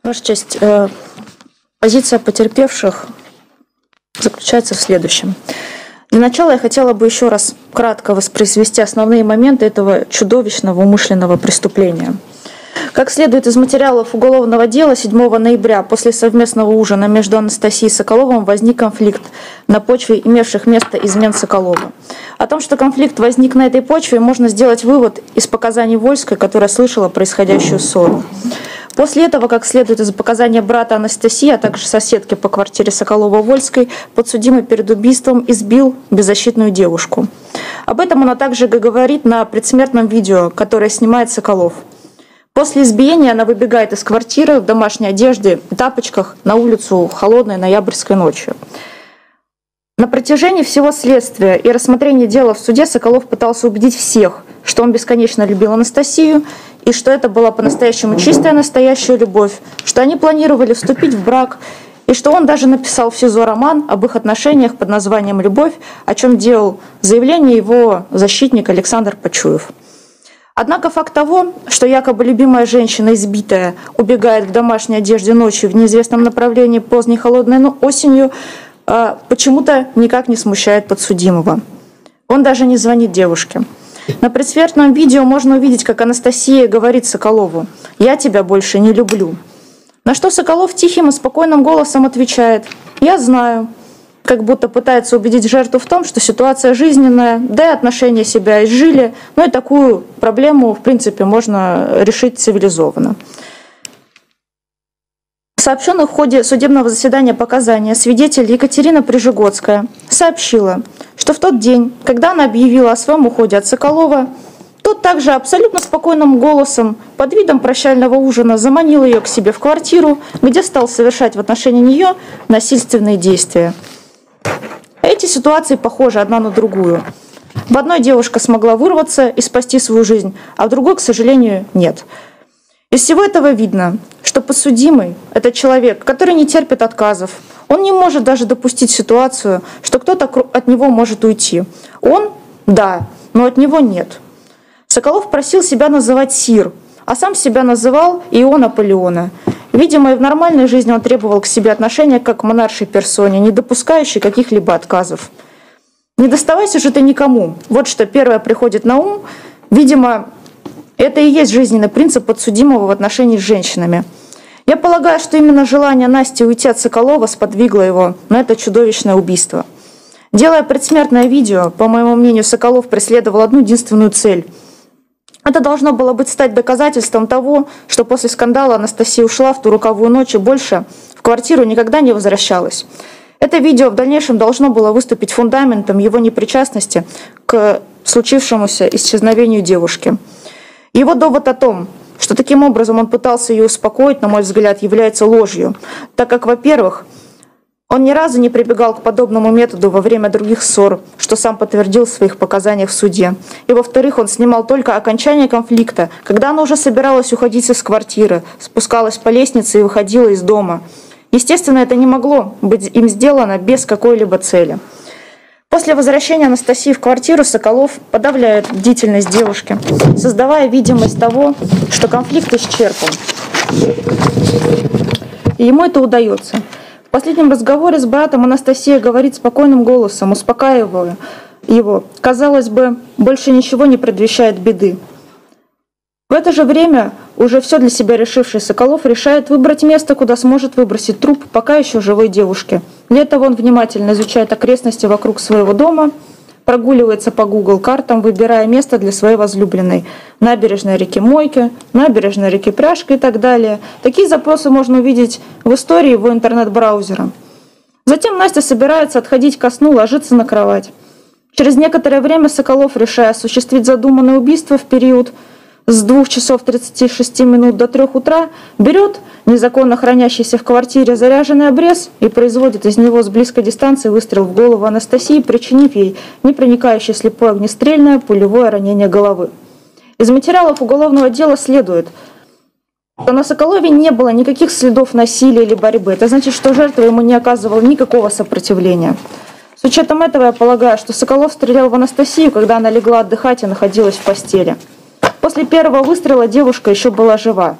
Ваша честь, позиция потерпевших заключается в следующем. Для начала я хотела бы еще раз кратко воспроизвести основные моменты этого чудовищного умышленного преступления. Как следует из материалов уголовного дела, 7 ноября после совместного ужина между Анастасией и Соколовым возник конфликт на почве имевших место измен Соколова. О том, что конфликт возник на этой почве, можно сделать вывод из показаний Вольской, которая слышала происходящую ссору. После этого, как следует из показаний брата Анастасии, а также соседки по квартире Соколова-Вольской, подсудимый перед убийством избил беззащитную девушку. Об этом она также говорит на предсмертном видео, которое снимает Соколов. После избиения она выбегает из квартиры в домашней одежде и тапочках на улицу холодной ноябрьской ночью. На протяжении всего следствия и рассмотрения дела в суде Соколов пытался убедить всех, что он бесконечно любил Анастасию, и что это была по-настоящему чистая настоящая любовь, что они планировали вступить в брак, и что он даже написал в СИЗО роман об их отношениях под названием «Любовь», о чем делал заявление его защитник Александр Почуев. Однако факт того, что якобы любимая женщина, избитая, убегает в домашней одежде ночью в неизвестном направлении поздней холодной осенью, почему-то никак не смущает подсудимого. Он даже не звонит девушке. На предсмертном видео можно увидеть, как Анастасия говорит Соколову: «Я тебя больше не люблю». На что Соколов тихим и спокойным голосом отвечает: «Я знаю», как будто пытается убедить жертву в том, что ситуация жизненная, да и отношения себя изжили, но и такую проблему, в принципе, можно решить цивилизованно. Сообщенных в ходе судебного заседания показания свидетель Екатерина Прижегодская сообщила, что в тот день, когда она объявила о своем уходе от Соколова, тот также абсолютно спокойным голосом под видом прощального ужина заманил ее к себе в квартиру, где стал совершать в отношении нее насильственные действия. Эти ситуации похожи одна на другую. В одной девушка смогла вырваться и спасти свою жизнь, а в другой, к сожалению, нет. Из всего этого видно, что подсудимый – это человек, который не терпит отказов. Он не может даже допустить ситуацию, что кто-то от него может уйти. Он – да, но от него нет. Соколов просил себя называть Сир, а сам себя называл Ио Наполеона. Видимо, и в нормальной жизни он требовал к себе отношения как к монаршей персоне, не допускающей каких-либо отказов. «Не доставайся же ты никому». Вот что первое приходит на ум. Видимо, это и есть жизненный принцип подсудимого в отношении с женщинами. Я полагаю, что именно желание Насти уйти от Соколова сподвигло его на это чудовищное убийство. Делая предсмертное видео, по моему мнению, Соколов преследовал одну единственную цель. Это должно было быть стать доказательством того, что после скандала Анастасия ушла в ту роковую ночь и больше в квартиру никогда не возвращалась. Это видео в дальнейшем должно было выступить фундаментом его непричастности к случившемуся исчезновению девушки. Его довод о том, что таким образом он пытался ее успокоить, на мой взгляд, является ложью, так как, во-первых, он ни разу не прибегал к подобному методу во время других ссор, что сам подтвердил в своих показаниях в суде. И, во-вторых, он снимал только окончание конфликта, когда она уже собиралась уходить из квартиры, спускалась по лестнице и выходила из дома. Естественно, это не могло быть им сделано без какой-либо цели. После возвращения Анастасии в квартиру Соколов подавляет бдительность девушки, создавая видимость того, что конфликт исчерпан. И ему это удается. В последнем разговоре с братом Анастасия говорит спокойным голосом, успокаивая его. Казалось бы, больше ничего не предвещает беды. В это же время уже все для себя решивший Соколов решает выбрать место, куда сможет выбросить труп пока еще живой девушки. Для этого он внимательно изучает окрестности вокруг своего дома, прогуливается по Google картам, выбирая место для своей возлюбленной. Набережная реки Мойки, набережная реки Пряжка и так далее. Такие запросы можно увидеть в истории его интернет-браузера. Затем Настя собирается отходить ко сну, ложиться на кровать. Через некоторое время Соколов, решая осуществить задуманное убийство в период с 2 часов 36 минут до 3 утра, берет незаконно хранящийся в квартире заряженный обрез и производит из него с близкой дистанции выстрел в голову Анастасии, причинив ей непроникающее слепое огнестрельное пулевое ранение головы. Из материалов уголовного дела следует, что на Соколове не было никаких следов насилия или борьбы. Это значит, что жертва ему не оказывала никакого сопротивления. С учетом этого я полагаю, что Соколов стрелял в Анастасию, когда она легла отдыхать и находилась в постели. После первого выстрела девушка еще была жива.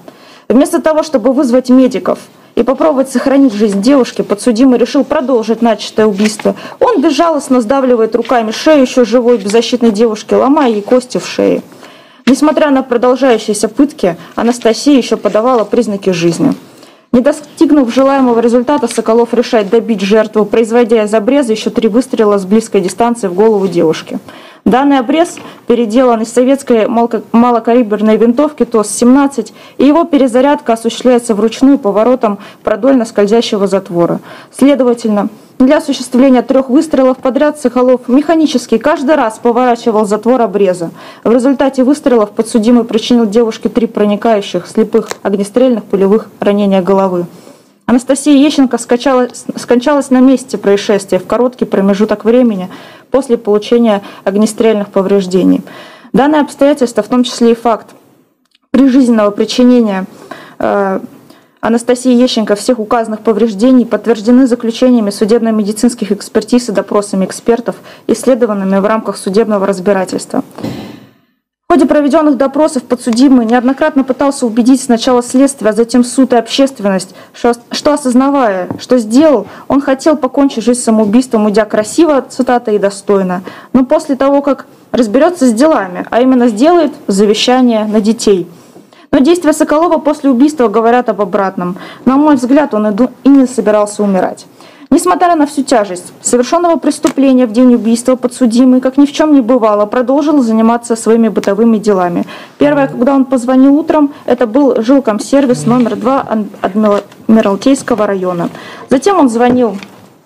Вместо того, чтобы вызвать медиков и попробовать сохранить жизнь девушки, подсудимый решил продолжить начатое убийство. Он безжалостно сдавливает руками шею еще живой беззащитной девушки, ломая ей кости в шее. Несмотря на продолжающиеся пытки, Анастасия еще подавала признаки жизни. Не достигнув желаемого результата, Соколов решает добить жертву, производя из обреза еще 3 выстрела с близкой дистанции в голову девушки. Данный обрез переделан из советской малокалиберной винтовки ТОС-17, и его перезарядка осуществляется вручную поворотом продольно скользящего затвора. Следовательно, для осуществления 3 выстрелов подряд Соколов механически каждый раз поворачивал затвор обреза. В результате выстрелов подсудимый причинил девушке 3 проникающих слепых огнестрельных пулевых ранения головы. Анастасия Ещенко скончалась на месте происшествия в короткий промежуток времени после получения огнестрельных повреждений. Данное обстоятельство, в том числе и факт прижизненного причинения Анастасии Ещенко всех указанных повреждений, подтверждены заключениями судебно-медицинских экспертиз и допросами экспертов, исследованными в рамках судебного разбирательства. В ходе проведенных допросов подсудимый неоднократно пытался убедить сначала следствие, а затем суд и общественность, что осознавая, что сделал, он хотел покончить жизнь самоубийством, уйдя красиво, цитата, и достойно, но после того, как разберется с делами, а именно сделает завещание на детей. Но действия Соколова после убийства говорят об обратном. На мой взгляд, он и не собирался умирать. Несмотря на всю тяжесть совершенного преступления в день убийства, подсудимый, как ни в чем не бывало, продолжил заниматься своими бытовыми делами. Первое, когда он позвонил утром, это был жилкомсервис номер 2 Адмиралтейского района. Затем он звонил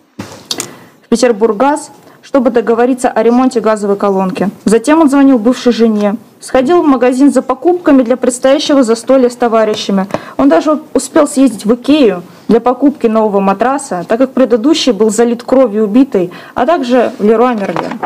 в Петербурггаз, чтобы договориться о ремонте газовой колонки. Затем он звонил бывшей жене. Сходил в магазин за покупками для предстоящего застолья с товарищами. Он даже успел съездить в Икею для покупки нового матраса, так как предыдущий был залит кровью убитой, а также в Леруа Мерлен.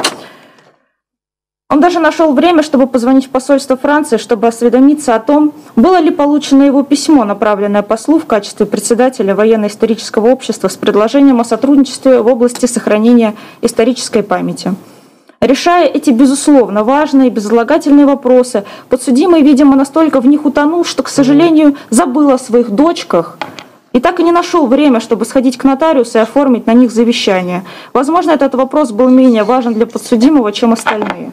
Он даже нашел время, чтобы позвонить в посольство Франции, чтобы осведомиться о том, было ли получено его письмо, направленное послу в качестве председателя военно-исторического общества с предложением о сотрудничестве в области сохранения исторической памяти. Решая эти, безусловно, важные и безотлагательные вопросы, подсудимый, видимо, настолько в них утонул, что, к сожалению, забыл о своих дочках и так и не нашел время, чтобы сходить к нотариусу и оформить на них завещание. Возможно, этот вопрос был менее важен для подсудимого, чем остальные.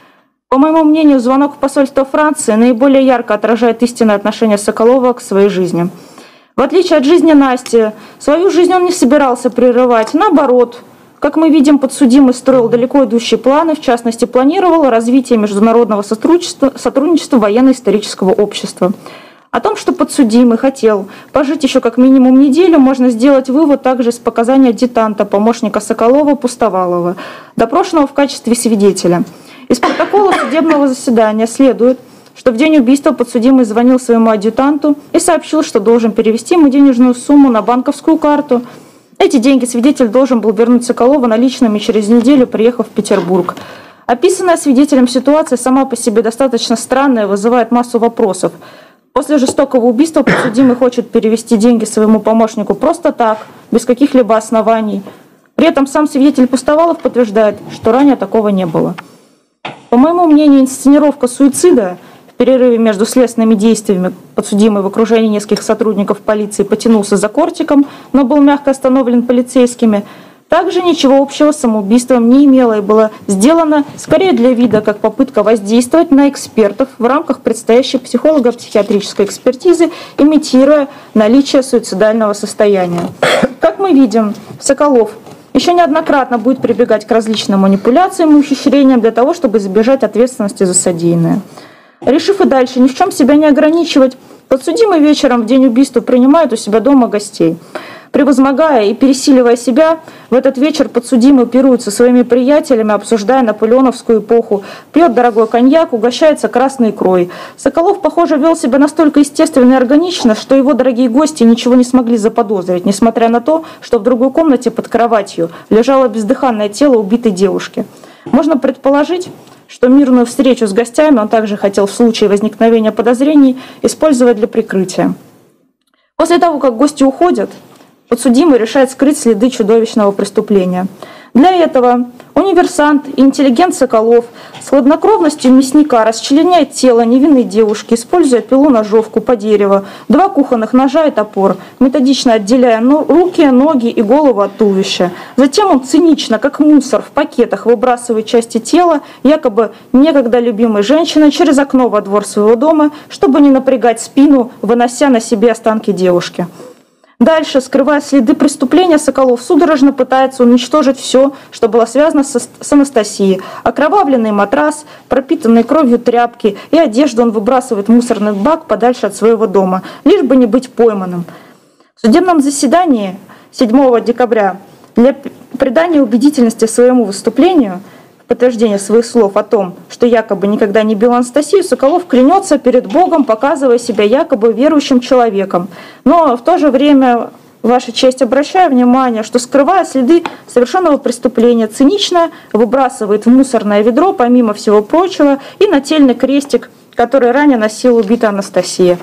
По моему мнению, звонок в посольство Франции наиболее ярко отражает истинное отношение Соколова к своей жизни. В отличие от жизни Насти, свою жизнь он не собирался прерывать, наоборот. Как мы видим, подсудимый строил далеко идущие планы, в частности, планировал развитие международного сотрудничества военно-исторического общества. О том, что подсудимый хотел пожить еще как минимум неделю, можно сделать вывод также из показаний адъютанта, помощника Соколова Пустовалова, допрошенного в качестве свидетеля. Из протокола судебного заседания следует, что в день убийства подсудимый звонил своему адъютанту и сообщил, что должен перевести ему денежную сумму на банковскую карту. Эти деньги свидетель должен был вернуть Соколову наличными через неделю, приехав в Петербург. Описанная свидетелем ситуация сама по себе достаточно странная, вызывает массу вопросов. После жестокого убийства подсудимый хочет перевести деньги своему помощнику просто так, без каких-либо оснований. При этом сам свидетель Пустовалов подтверждает, что ранее такого не было. По моему мнению, инсценировка суицида в перерыве между следственными действиями подсудимый в окружении нескольких сотрудников полиции потянулся за кортиком, но был мягко остановлен полицейскими, также ничего общего с самоубийством не имело и было сделано скорее для вида, как попытка воздействовать на экспертов в рамках предстоящей психолого-психиатрической экспертизы, имитируя наличие суицидального состояния. Как мы видим, Соколов еще неоднократно будет прибегать к различным манипуляциям и ухищрениям для того, чтобы избежать ответственности за содеянное. Решив и дальше ни в чем себя не ограничивать, подсудимый вечером в день убийства принимает у себя дома гостей. Превозмогая и пересиливая себя, в этот вечер подсудимый пирует со своими приятелями, обсуждая наполеоновскую эпоху, пьет дорогой коньяк, угощается красной икрой. Соколов, похоже, вел себя настолько естественно и органично, что его дорогие гости ничего не смогли заподозрить, несмотря на то, что в другой комнате под кроватью лежало бездыханное тело убитой девушки. Можно предположить, что мирную встречу с гостями он также хотел в случае возникновения подозрений использовать для прикрытия. После того, как гости уходят, подсудимый решает скрыть следы чудовищного преступления. Для этого Универсант и интеллигент Соколов с хладнокровностью мясника расчленяет тело невинной девушки, используя пилу-ножовку по дереву, 2 кухонных ножа и топор, методично отделяя руки, ноги и голову от туловища. Затем он цинично, как мусор в пакетах, выбрасывает части тела, якобы некогда любимой женщины, через окно во двор своего дома, чтобы не напрягать спину, вынося на себе останки девушки. Дальше, скрывая следы преступления, Соколов судорожно пытается уничтожить все, что было связано с Анастасией. Окровавленный матрас, пропитанные кровью тряпки и одежду он выбрасывает в мусорный бак подальше от своего дома, лишь бы не быть пойманным. В судебном заседании 7 декабря для придания убедительности своему выступлению, в подтверждение своих слов о том, что якобы никогда не бил Анастасию, Соколов клянется перед Богом, показывая себя якобы верующим человеком. Но в то же время, Ваша честь, обращаю внимание, что, скрывая следы совершенного преступления, цинично выбрасывает в мусорное ведро, помимо всего прочего, и нательный крестик, который ранее носила убитая Анастасия.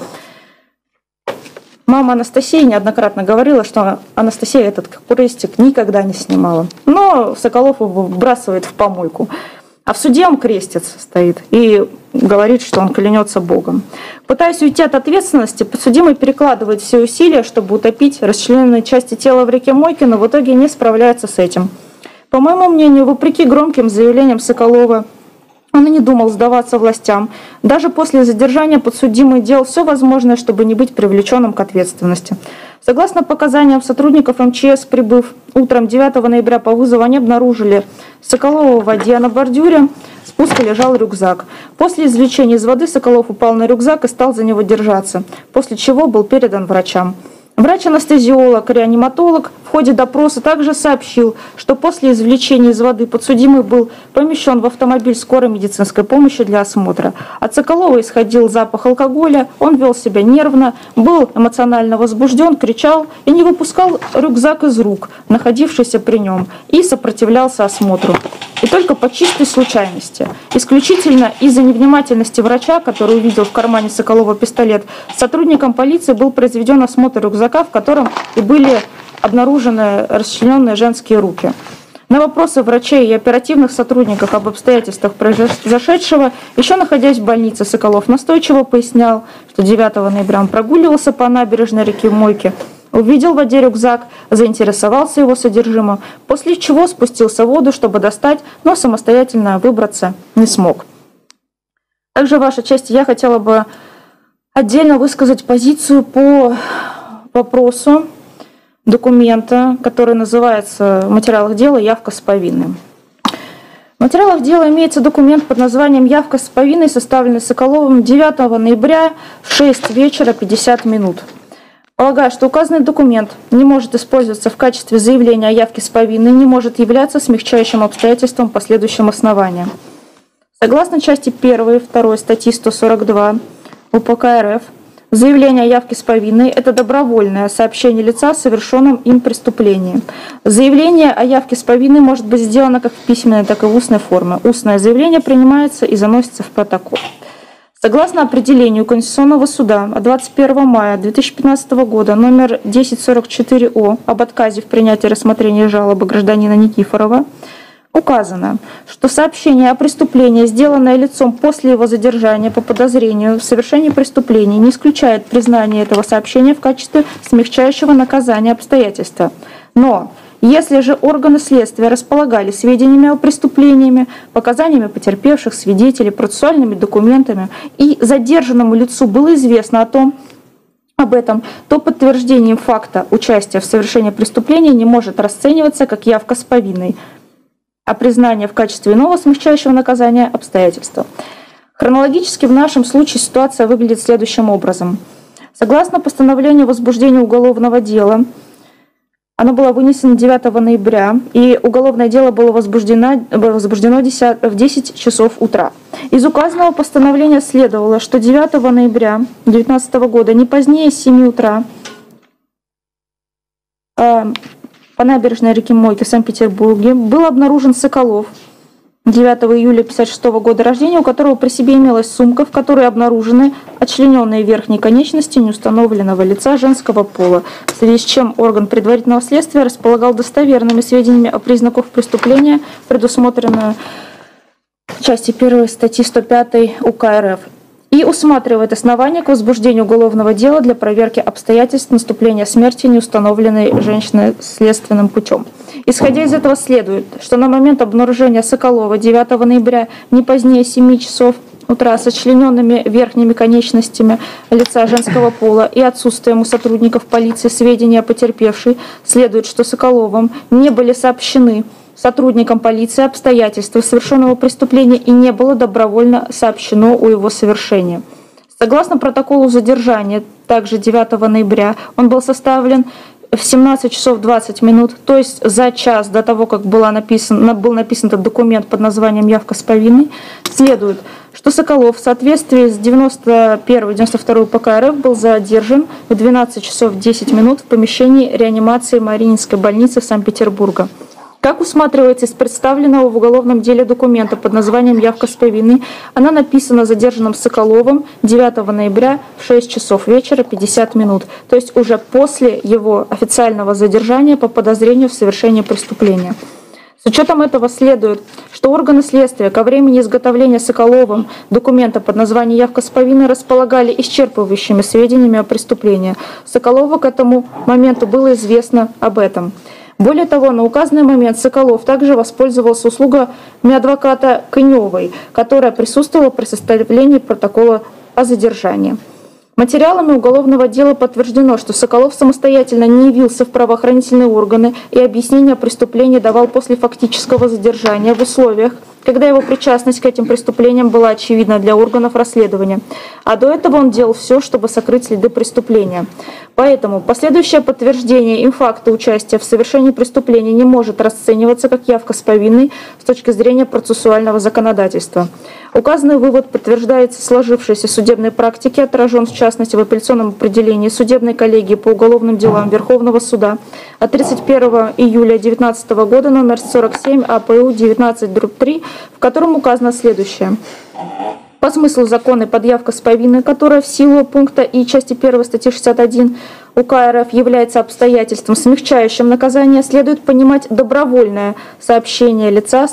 Мама Анастасии неоднократно говорила, что Анастасия этот крестик никогда не снимала. Но Соколов его выбрасывает в помойку. А в суде он крестец стоит и говорит, что он клянется Богом. Пытаясь уйти от ответственности, подсудимый перекладывает все усилия, чтобы утопить расчлененные части тела в реке Мойке, но в итоге не справляется с этим. По моему мнению, вопреки громким заявлениям Соколова, он и не думал сдаваться властям. Даже после задержания подсудимый делал все возможное, чтобы не быть привлеченным к ответственности. Согласно показаниям сотрудников МЧС, прибыв утром 9 ноября по вызову, они обнаружили Соколова в воде, а на бордюре спуска лежал рюкзак. После извлечения из воды Соколов упал на рюкзак и стал за него держаться, после чего был передан врачам. Врач-анестезиолог, реаниматолог в ходе допроса также сообщил, что после извлечения из воды подсудимый был помещен в автомобиль скорой медицинской помощи для осмотра. От Соколова исходил запах алкоголя, он вел себя нервно, был эмоционально возбужден, кричал и не выпускал рюкзак из рук, находившийся при нем, и сопротивлялся осмотру. И только по чистой случайности, исключительно из-за невнимательности врача, который увидел в кармане Соколова пистолет, сотрудникам полиции был произведен осмотр рюкзака, в котором и были обнаружены расчлененные женские руки. На вопросы врачей и оперативных сотрудников об обстоятельствах произошедшего, еще находясь в больнице, Соколов настойчиво пояснял, что 9 ноября он прогуливался по набережной реки Мойки, увидел в воде рюкзак, заинтересовался его содержимым, после чего спустился в воду, чтобы достать, но самостоятельно выбраться не смог. Также, Ваша честь, я хотела бы отдельно высказать позицию по вопросу документа, который называется в материалах дела «Явка с повинным». В материалах дела имеется документ под названием «Явка с повинной», составленный Соколовым 9 ноября в 6 вечера 50 минут. Полагаю, что указанный документ не может использоваться в качестве заявления о явке с повинной, не может являться смягчающим обстоятельством по следующим основаниям. Согласно части 1 и 2 статьи 142 УПК РФ, заявление о явке с повинной – это добровольное сообщение лица о совершенном им преступлении. Заявление о явке с повинной может быть сделано как в письменной, так и в устной форме. Устное заявление принимается и заносится в протокол. Согласно определению Конституционного суда от 21 мая 2015 года номер 1044-О об отказе в принятии рассмотрения жалобы гражданина Никифорова, указано, что сообщение о преступлении, сделанное лицом после его задержания по подозрению в совершении преступления, не исключает признание этого сообщения в качестве смягчающего наказания обстоятельства. Но если же органы следствия располагали сведениями о преступлении, показаниями потерпевших, свидетелей, процессуальными документами, и задержанному лицу было известно об этом, то подтверждением факта участия в совершении преступления не может расцениваться как явка с повинной, а признание в качестве иного смягчающего наказания обстоятельства. Хронологически в нашем случае ситуация выглядит следующим образом. Согласно постановлению возбуждения уголовного дела, оно было вынесено 9 ноября, и уголовное дело было возбуждено в 10 часов утра. Из указанного постановления следовало, что 9 ноября 2019 года, не позднее 7 утра, по набережной реки Мойки в Санкт-Петербурге был обнаружен Соколов 9 июля 1956 года рождения, у которого при себе имелась сумка, в которой обнаружены отчлененные верхние конечности неустановленного лица женского пола, в связи с чем орган предварительного следствия располагал достоверными сведениями о признаках преступления, предусмотренную в части 1 статьи 105 УК РФ, и усматривает основания к возбуждению уголовного дела для проверки обстоятельств наступления смерти неустановленной женщины следственным путем. Исходя из этого следует, что на момент обнаружения Соколова 9 ноября не позднее 7 часов утра с отчлененными верхними конечностями лица женского пола и отсутствием у сотрудников полиции сведений о потерпевшей, следует, что Соколовым не были сообщены сотрудникам полиции обстоятельства совершенного преступления и не было добровольно сообщено о его совершении. Согласно протоколу задержания, также 9 ноября, он был составлен в 17 часов 20 минут, то есть за час до того, как был написан этот документ под названием «Явка с повинной», следует, что Соколов в соответствии с 91-92 ПК РФ был задержан в 12 часов 10 минут в помещении реанимации Мариинской больницы Санкт-Петербурга. Как усматривается из представленного в уголовном деле документа под названием «Явка с повинной», она написана задержанным Соколовым 9 ноября в 6 часов вечера 50 минут, то есть уже после его официального задержания по подозрению в совершении преступления. С учетом этого следует, что органы следствия ко времени изготовления Соколовым документа под названием «Явка с повинной» располагали исчерпывающими сведениями о преступлении. Соколову к этому моменту было известно об этом. Более того, на указанный момент Соколов также воспользовался услугами адвоката Коневой, которая присутствовала при составлении протокола о задержании. Материалами уголовного дела подтверждено, что Соколов самостоятельно не явился в правоохранительные органы и объяснение о преступлении давал после фактического задержания в условиях, когда его причастность к этим преступлениям была очевидна для органов расследования, а до этого он делал все, чтобы сокрыть следы преступления. Поэтому последующее подтверждение им факта участия в совершении преступления не может расцениваться как явка с повинной с точки зрения процессуального законодательства. Указанный вывод подтверждается сложившейся судебной практике, отражен в частности в апелляционном определении судебной коллегии по уголовным делам Верховного суда от 31 июля 2019 года номер 47 АПУ 19/3, в котором указано следующее. По смыслу закона под явка с повинной, которая в силу пункта и части 1 статьи 61 УК РФ является обстоятельством, смягчающим наказание, следует понимать добровольное сообщение лица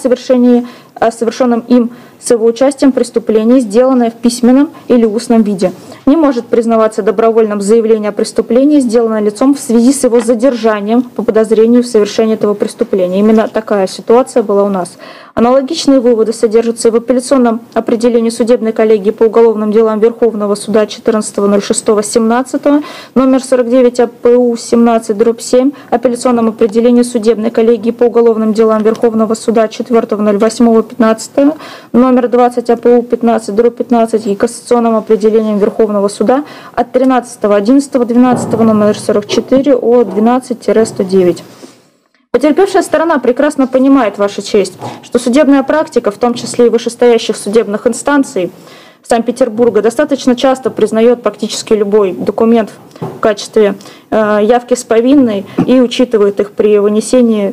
о совершенном им с его участием преступлении, сделанное в письменном или устном виде. Не может признаваться добровольным заявление о преступлении, сделанное лицом в связи с его задержанием по подозрению в совершении этого преступления. Именно такая ситуация была у нас. Аналогичные выводы содержатся и в апелляционном определении судебной коллегии по уголовным делам Верховного суда 14.06.17, номер 49 АПУ 17/7, апелляционном определении судебной коллегии по уголовным делам Верховного суда 4.08.15, номер 20 АПУ 15/15 и кассационным определением Верховного суда от 13.11.12, номер 44 О 12-109. Потерпевшая сторона прекрасно понимает, Ваша честь, что судебная практика, в том числе и вышестоящих судебных инстанций Санкт-Петербурга, достаточно часто признает практически любой документ в качестве явки с повинной и учитывает их при вынесении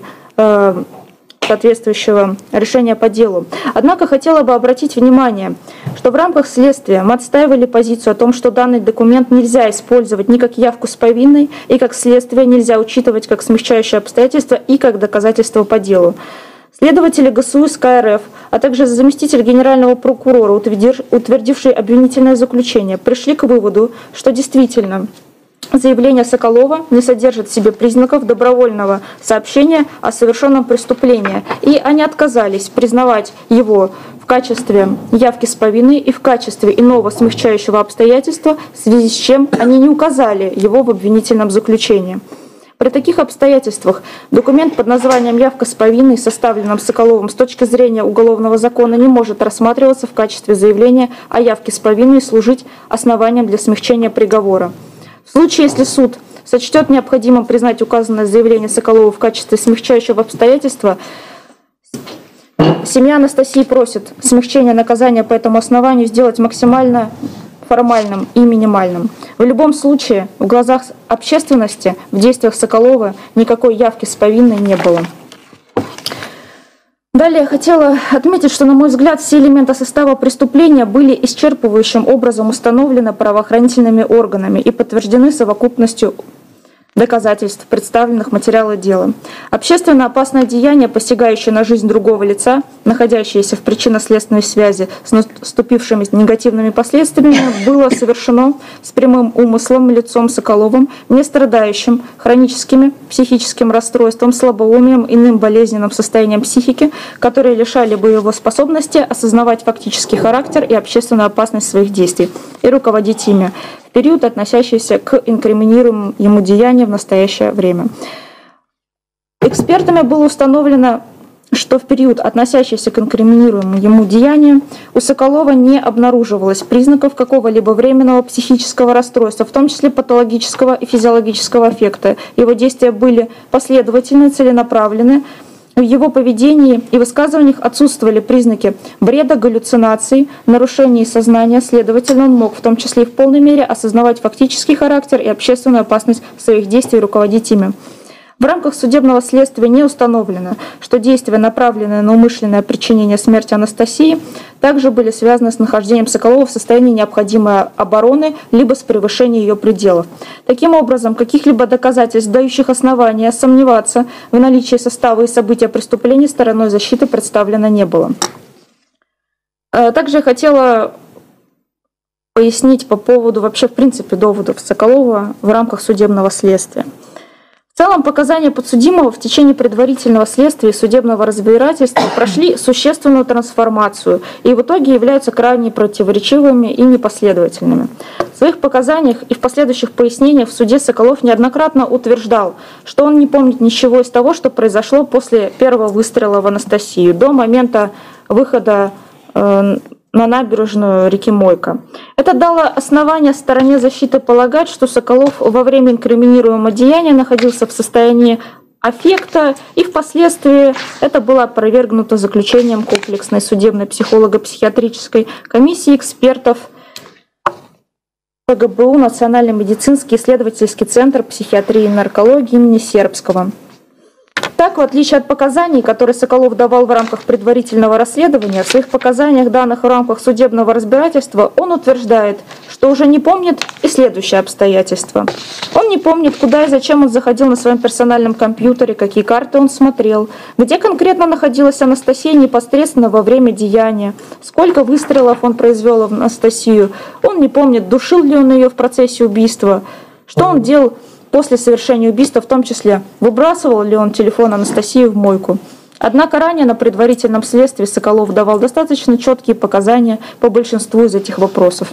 соответствующего решения по делу. Однако хотела бы обратить внимание, что в рамках следствия мы отстаивали позицию о том, что данный документ нельзя использовать ни как явку с повинной, и как следствие нельзя учитывать как смягчающее обстоятельство и как доказательство по делу. Следователи ГСУ СК РФ, а также заместитель генерального прокурора, утвердивший обвинительное заключение, пришли к выводу, что действительно заявление Соколова не содержит в себе признаков добровольного сообщения о совершенном преступлении, и они отказались признавать его в качестве явки с повинной и в качестве иного смягчающего обстоятельства, в связи с чем они не указали его в обвинительном заключении. При таких обстоятельствах документ под названием «Явка с повинной», составленным Соколовым с точки зрения уголовного закона, не может рассматриваться в качестве заявления о явке с повинной и служить основанием для смягчения приговора. В случае, если суд сочтет необходимым признать указанное заявление Соколова в качестве смягчающего обстоятельства, семья Анастасии просит смягчение наказания по этому основанию сделать максимально формальным и минимальным. В любом случае, в глазах общественности в действиях Соколова никакой явки с повинной не было. Далее я хотела отметить, что, на мой взгляд, все элементы состава преступления были исчерпывающим образом установлены правоохранительными органами и подтверждены совокупностью доказательств, представленных в материалах дела. Общественно опасное деяние, посягающее на жизнь другого лица, находящееся в причинно-следственной связи с наступившими негативными последствиями, было совершено с прямым умыслом лицом Соколовым, не страдающим хроническими психическим расстройством, слабоумием, иным болезненным состоянием психики, которые лишали бы его способности осознавать фактический характер и общественную опасность своих действий и руководить ими в период, относящийся к инкриминируемым ему деяниям в настоящее время. Экспертами было установлено, что в период, относящийся к инкриминируемому ему деянию, у Соколова не обнаруживалось признаков какого-либо временного психического расстройства, в том числе патологического и физиологического аффекта. Его действия были последовательны, целенаправлены. В его поведении и высказываниях отсутствовали признаки бреда, галлюцинаций, нарушений сознания, следовательно, он мог в том числе и в полной мере осознавать фактический характер и общественную опасность своих действий и руководить ими. В рамках судебного следствия не установлено, что действия, направленные на умышленное причинение смерти Анастасии, также были связаны с нахождением Соколова в состоянии необходимой обороны либо с превышением ее пределов. Таким образом, каких-либо доказательств, дающих основания сомневаться в наличии состава и события преступления, стороной защиты представлено не было. Также я хотела пояснить по поводу вообще в принципе доводов Соколова в рамках судебного следствия. В целом, показания подсудимого в течение предварительного следствия и судебного разбирательства прошли существенную трансформацию и в итоге являются крайне противоречивыми и непоследовательными. В своих показаниях и в последующих пояснениях в суде Соколов неоднократно утверждал, что он не помнит ничего из того, что произошло после первого выстрела в Анастасию до момента выхода на набережную реки Мойка. Это дало основание стороне защиты полагать, что Соколов во время инкриминируемого деяния находился в состоянии аффекта, и впоследствии это было опровергнуто заключением комплексной судебной психолого-психиатрической комиссии экспертов ПГБУ Национальный медицинский исследовательский центр психиатрии и наркологии имени Сербского. Так, в отличие от показаний, которые Соколов давал в рамках предварительного расследования, в своих показаниях, данных в рамках судебного разбирательства, он утверждает, что уже не помнит и следующее обстоятельство. Он не помнит, куда и зачем он заходил на своем персональном компьютере, какие карты он смотрел, где конкретно находилась Анастасия непосредственно во время деяния, сколько выстрелов он произвел в Анастасию. Он не помнит, душил ли он ее в процессе убийства, что он делал после совершения убийства, в том числе, выбрасывал ли он телефон Анастасии в мойку. Однако ранее на предварительном следствии Соколов давал достаточно четкие показания по большинству из этих вопросов.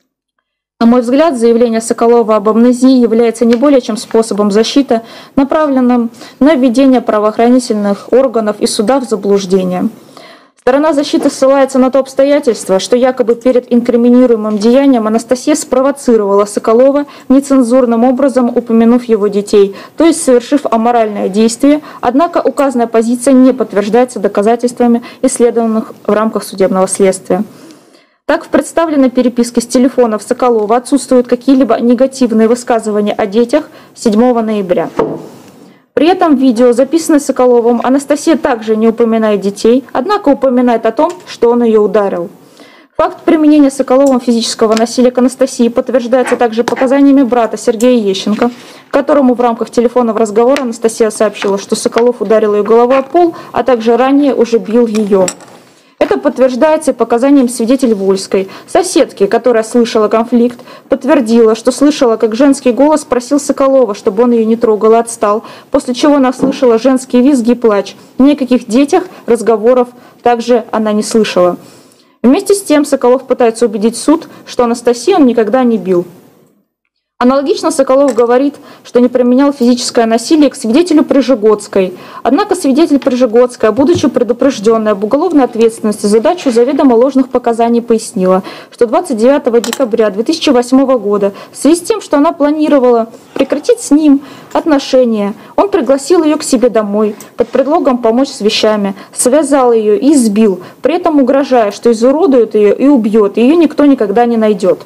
На мой взгляд, заявление Соколова об амнезии является не более чем способом защиты, направленным на введение правоохранительных органов и суда в заблуждение. Сторона защиты ссылается на то обстоятельство, что якобы перед инкриминируемым деянием Анастасия спровоцировала Соколова, нецензурным образом упомянув его детей, то есть совершив аморальное действие, однако указанная позиция не подтверждается доказательствами, исследованных в рамках судебного следствия. Так, в представленной переписке с телефонов Соколова отсутствуют какие-либо негативные высказывания о детях 7 ноября. При этом в видео, записанное Соколовым, Анастасия также не упоминает детей, однако упоминает о том, что он ее ударил. Факт применения Соколовым физического насилия к Анастасии подтверждается также показаниями брата Сергея Ещенко, которому в рамках телефонного разговора Анастасия сообщила, что Соколов ударил ее головой о пол, а также ранее уже бил ее. Это подтверждается показанием свидетель Вольской, соседки, которая слышала конфликт, подтвердила, что слышала, как женский голос просил Соколова, чтобы он ее не трогал и отстал, после чего она слышала женские визги и плач. Ни о каких детях разговоров также она не слышала. Вместе с тем Соколов пытается убедить суд, что Анастасию он никогда не бил. Аналогично Соколов говорит, что не применял физическое насилие к свидетелю Прижегодской. Однако свидетель Прижегодская, будучи предупрежденной об уголовной ответственности за дачу заведомо ложных показаний, пояснила, что 29 декабря 2008 года в связи с тем, что она планировала прекратить с ним отношения, он пригласил ее к себе домой под предлогом помочь с вещами, связал ее и избил, при этом угрожая, что изуродует ее и убьет, и ее никто никогда не найдет.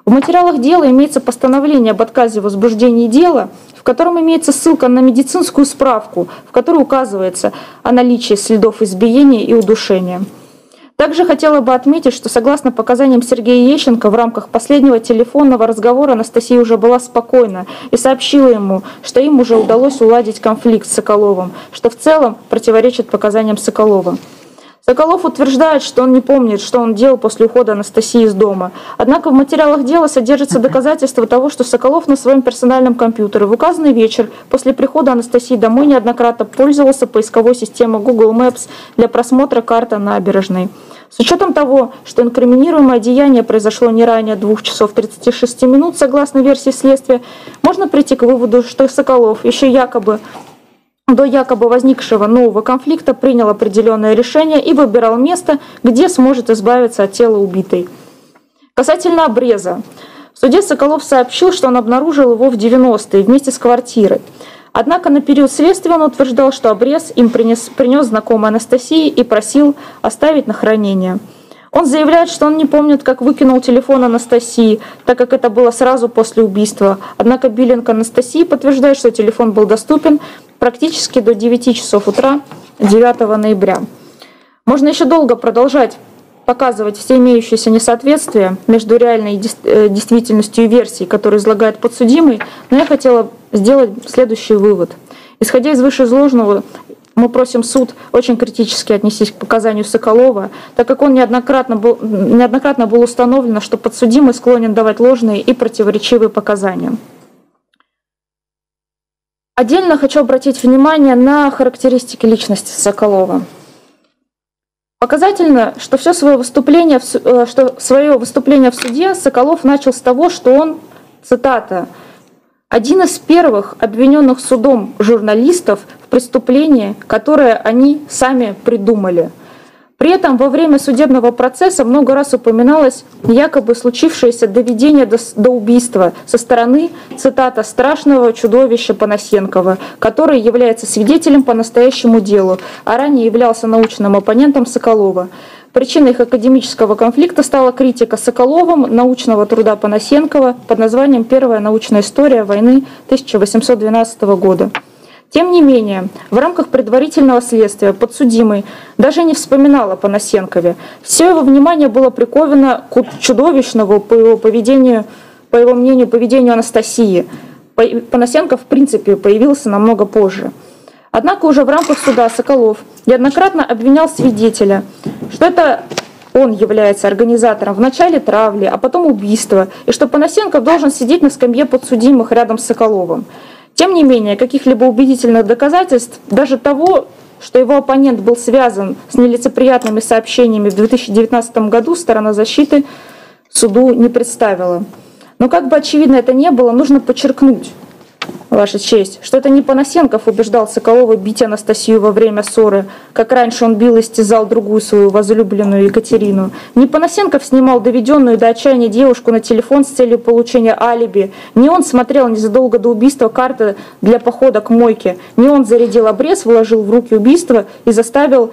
В материалах дела имеется постановление об отказе в возбуждении дела, в котором имеется ссылка на медицинскую справку, в которой указывается о наличии следов избиения и удушения. Также хотела бы отметить, что согласно показаниям Сергея Ещенко, в рамках последнего телефонного разговора Анастасия уже была спокойна и сообщила ему, что им уже удалось уладить конфликт с Соколовым, что в целом противоречит показаниям Соколова. Соколов утверждает, что он не помнит, что он делал после ухода Анастасии из дома. Однако в материалах дела содержится доказательство того, что Соколов на своем персональном компьютере в указанный вечер после прихода Анастасии домой неоднократно пользовался поисковой системой Google Maps для просмотра карты набережной. С учетом того, что инкриминируемое деяние произошло не ранее 2 часов 36 минут, согласно версии следствия, можно прийти к выводу, что Соколов еще до якобы возникшего нового конфликта принял определенное решение и выбирал место, где сможет избавиться от тела убитой. Касательно обреза. В суде Соколов сообщил, что он обнаружил его в 90-е вместе с квартирой. Однако на период следствия он утверждал, что обрез им принес знакомый Анастасии и просил оставить на хранение. Он заявляет, что он не помнит, как выкинул телефон Анастасии, так как это было сразу после убийства. Однако биллинг Анастасии подтверждает, что телефон был доступен практически до 9 часов утра 9 ноября. Можно еще долго продолжать показывать все имеющиеся несоответствия между реальной действительностью и версией, которую излагает подсудимый, но я хотела сделать следующий вывод. Исходя из вышеизложенного, мы просим суд очень критически отнестись к показанию Соколова, так как он неоднократно было установлено, что подсудимый склонен давать ложные и противоречивые показания. Отдельно хочу обратить внимание на характеристики личности Соколова. Показательно, что свое выступление в суде Соколов начал с того, что он, цитата, «один из первых обвиненных судом журналистов в преступлении, которое они сами придумали». При этом во время судебного процесса много раз упоминалось якобы случившееся доведение до убийства со стороны, цитата, «страшного чудовища Панасенкова», который является свидетелем по настоящему делу, а ранее являлся научным оппонентом Соколова. Причиной их академического конфликта стала критика Соколовым научного труда Панасенкова под названием «Первая научная история войны 1812 года». Тем не менее, в рамках предварительного следствия подсудимый даже не вспоминал о Панасенкове. Все его внимание было приковано к чудовищному, по его мнению, поведению Анастасии. Панасенков, в принципе, появился намного позже. Однако уже в рамках суда Соколов неоднократно обвинял свидетеля, что это он является организатором в начале травли, а потом убийства, и что Панасенков должен сидеть на скамье подсудимых рядом с Соколовым. Тем не менее, каких-либо убедительных доказательств, даже того, что его оппонент был связан с нелицеприятными сообщениями в 2019 году, сторона защиты суду не представила. Но как бы очевидно это не было, нужно подчеркнуть, Ваша честь, что это не Панасенков убеждал Соколова бить Анастасию во время ссоры, как раньше он бил и истязал другую свою возлюбленную Екатерину. Не Панасенков снимал доведенную до отчаяния девушку на телефон с целью получения алиби. Не он смотрел незадолго до убийства карты для похода к мойке. Не он зарядил обрез, вложил в руки убийцы и заставил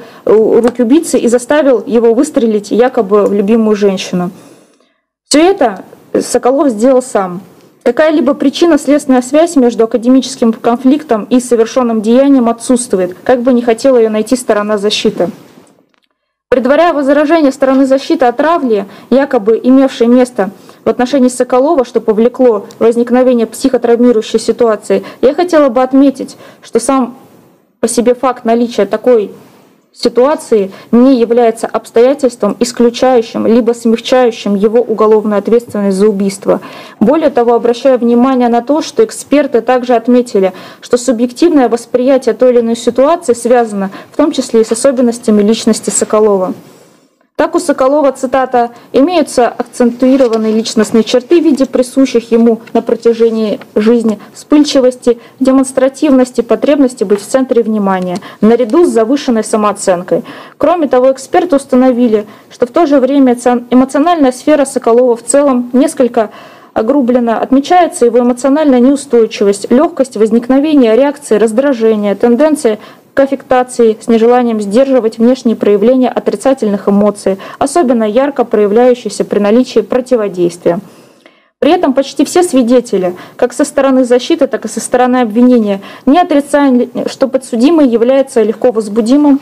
его выстрелить якобы в любимую женщину. Все это Соколов сделал сам. Какая-либо причинно-следственная связь между академическим конфликтом и совершенным деянием отсутствует, как бы не хотела ее найти сторона защиты. Предваряя возражение стороны защиты о травле, якобы имевшей место в отношении Соколова, что повлекло возникновение психотравмирующей ситуации, я хотела бы отметить, что сам по себе факт наличия такой ситуации не является обстоятельством, исключающим либо смягчающим его уголовную ответственность за убийство. Более того, обращаю внимание на то, что эксперты также отметили, что субъективное восприятие той или иной ситуации связано в том числе и с особенностями личности Соколова. Так у Соколова, цитата, «имеются акцентуированные личностные черты в виде присущих ему на протяжении жизни вспыльчивости, демонстративности, потребности быть в центре внимания, наряду с завышенной самооценкой». Кроме того, эксперты установили, что в то же время эмоциональная сфера Соколова в целом несколько огрублена, отмечается его эмоциональная неустойчивость, легкость возникновения реакции, раздражения, тенденция к аффектации с нежеланием сдерживать внешние проявления отрицательных эмоций, особенно ярко проявляющиеся при наличии противодействия. При этом почти все свидетели, как со стороны защиты, так и со стороны обвинения, не отрицали, что подсудимый является легко возбудимым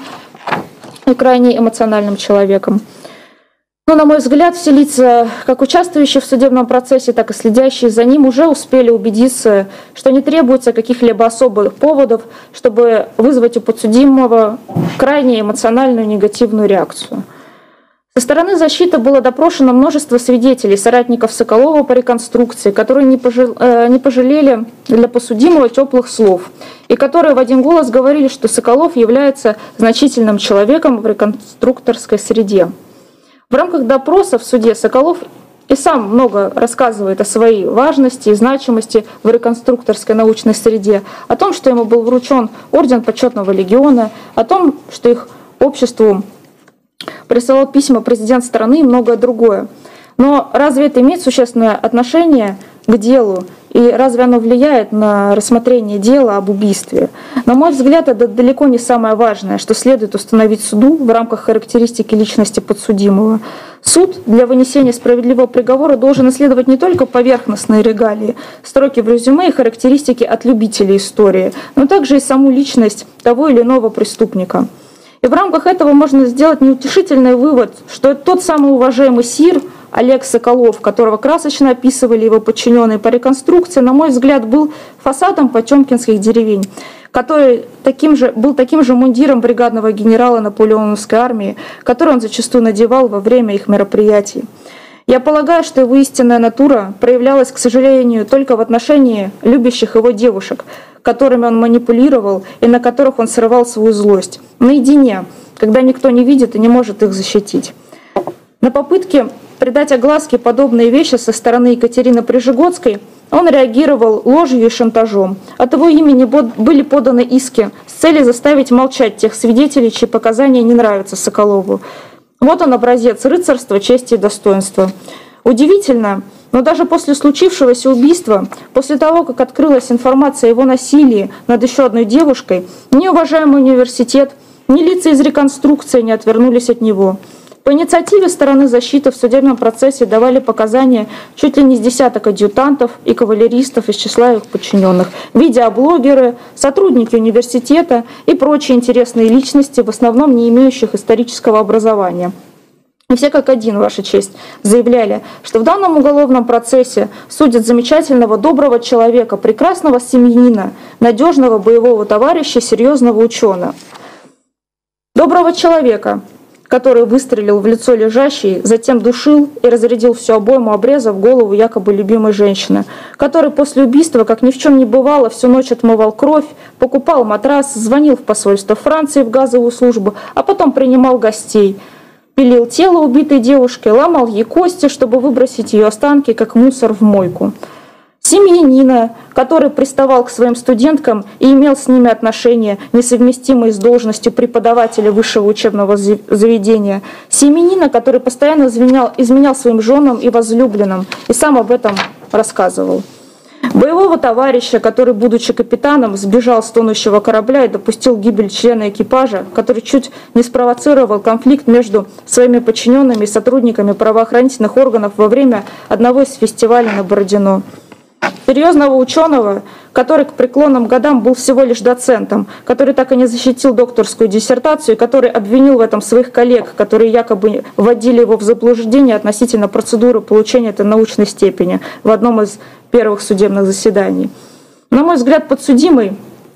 и крайне эмоциональным человеком. Но, на мой взгляд, все лица, как участвующие в судебном процессе, так и следящие за ним, уже успели убедиться, что не требуется каких-либо особых поводов, чтобы вызвать у подсудимого крайне эмоциональную негативную реакцию. Со стороны защиты было допрошено множество свидетелей, соратников Соколова по реконструкции, которые не пожалели для подсудимого теплых слов, и которые в один голос говорили, что Соколов является значительным человеком в реконструкторской среде. В рамках допроса в суде Соколов и сам много рассказывает о своей важности и значимости в реконструкторской научной среде, о том, что ему был вручен орден Почетного легиона, о том, что их обществу присылал письма президент страны и многое другое. Но разве это имеет существенное отношение к делу? И разве оно влияет на рассмотрение дела об убийстве? На мой взгляд, это далеко не самое важное, что следует установить суду в рамках характеристики личности подсудимого. Суд для вынесения справедливого приговора должен исследовать не только поверхностные регалии, строки в резюме и характеристики от любителей истории, но также и саму личность того или иного преступника. И в рамках этого можно сделать неутешительный вывод, что это тот самый уважаемый СИР Олег Соколов, которого красочно описывали его подчиненные по реконструкции, на мой взгляд, был фасадом потемкинских деревень, который был таким же мундиром бригадного генерала наполеоновской армии, который он зачастую надевал во время их мероприятий. Я полагаю, что его истинная натура проявлялась, к сожалению, только в отношении любящих его девушек, которыми он манипулировал и на которых он срывал свою злость, наедине, когда никто не видит и не может их защитить. На попытки придать огласке подобные вещи со стороны Екатерины Прижегодской он реагировал ложью и шантажом. От его имени были поданы иски с целью заставить молчать тех свидетелей, чьи показания не нравятся Соколову. Вот он образец рыцарства, чести и достоинства. Удивительно, но даже после случившегося убийства, после того, как открылась информация о его насилии над еще одной девушкой, ни уважаемый университет, ни лица из реконструкции не отвернулись от него. По инициативе стороны защиты в судебном процессе давали показания чуть ли не с десяток адъютантов и кавалеристов из числа их подчиненных, видеоблогеры, сотрудники университета и прочие интересные личности, в основном не имеющих исторического образования. И все как один, Ваша честь, заявляли, что в данном уголовном процессе судят замечательного, доброго человека, прекрасного семьянина, надежного боевого товарища, серьезного ученого. Доброго человека, который выстрелил в лицо лежащей, затем душил и разрядил всю обойму, обрезав голову якобы любимой женщины, который после убийства, как ни в чем не бывало, всю ночь отмывал кровь, покупал матрас, звонил в посольство Франции в газовую службу, а потом принимал гостей, пилил тело убитой девушки, ломал ей кости, чтобы выбросить ее останки, как мусор, в мойку. Семьянина, который приставал к своим студенткам и имел с ними отношения, несовместимые с должностью преподавателя высшего учебного заведения. Семьянина, который постоянно изменял своим женам и возлюбленным, и сам об этом рассказывал. Боевого товарища, который, будучи капитаном, сбежал с тонущего корабля и допустил гибель члена экипажа, который чуть не спровоцировал конфликт между своими подчиненными и сотрудниками правоохранительных органов во время одного из фестивалей на Бородино. Серьезного ученого, который к преклонным годам был всего лишь доцентом, который так и не защитил докторскую диссертацию, и который обвинил в этом своих коллег, которые якобы вводили его в заблуждение относительно процедуры получения этой научной степени в одном из первых судебных заседаний. На мой взгляд, подсудимый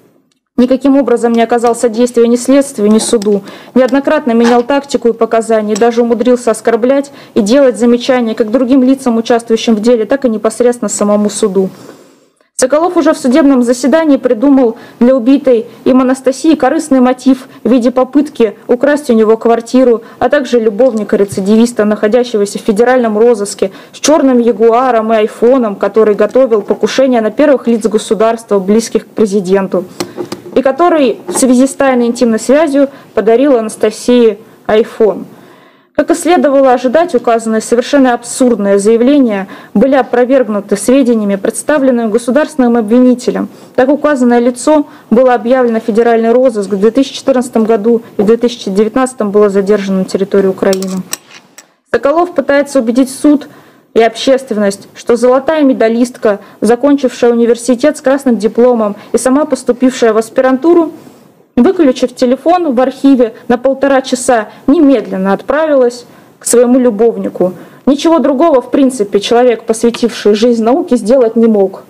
никаким образом не оказал содействия ни следствию, ни суду, неоднократно менял тактику и показания, и даже умудрился оскорблять и делать замечания как другим лицам, участвующим в деле, так и непосредственно самому суду. Соколов уже в судебном заседании придумал для убитой им Анастасии корыстный мотив в виде попытки украсть у него квартиру, а также любовника-рецидивиста, находящегося в федеральном розыске, с черным ягуаром и айфоном, который готовил покушение на первых лиц государства, близких к президенту, и который в связи с тайной интимной связью подарил Анастасии айфон. Как и следовало ожидать, указанные совершенно абсурдные заявления были опровергнуты сведениями, представленными государственным обвинителем. Так указанное лицо было объявлено в федеральный розыск в 2014 году и в 2019 было задержано на территории Украины. Соколов пытается убедить суд и общественность, что золотая медалистка, закончившая университет с красным дипломом и сама поступившая в аспирантуру, выключив телефон в архиве на 1,5 часа, немедленно отправилась к своему любовнику. Ничего другого, в принципе, человек, посвятивший жизнь науке, сделать не мог.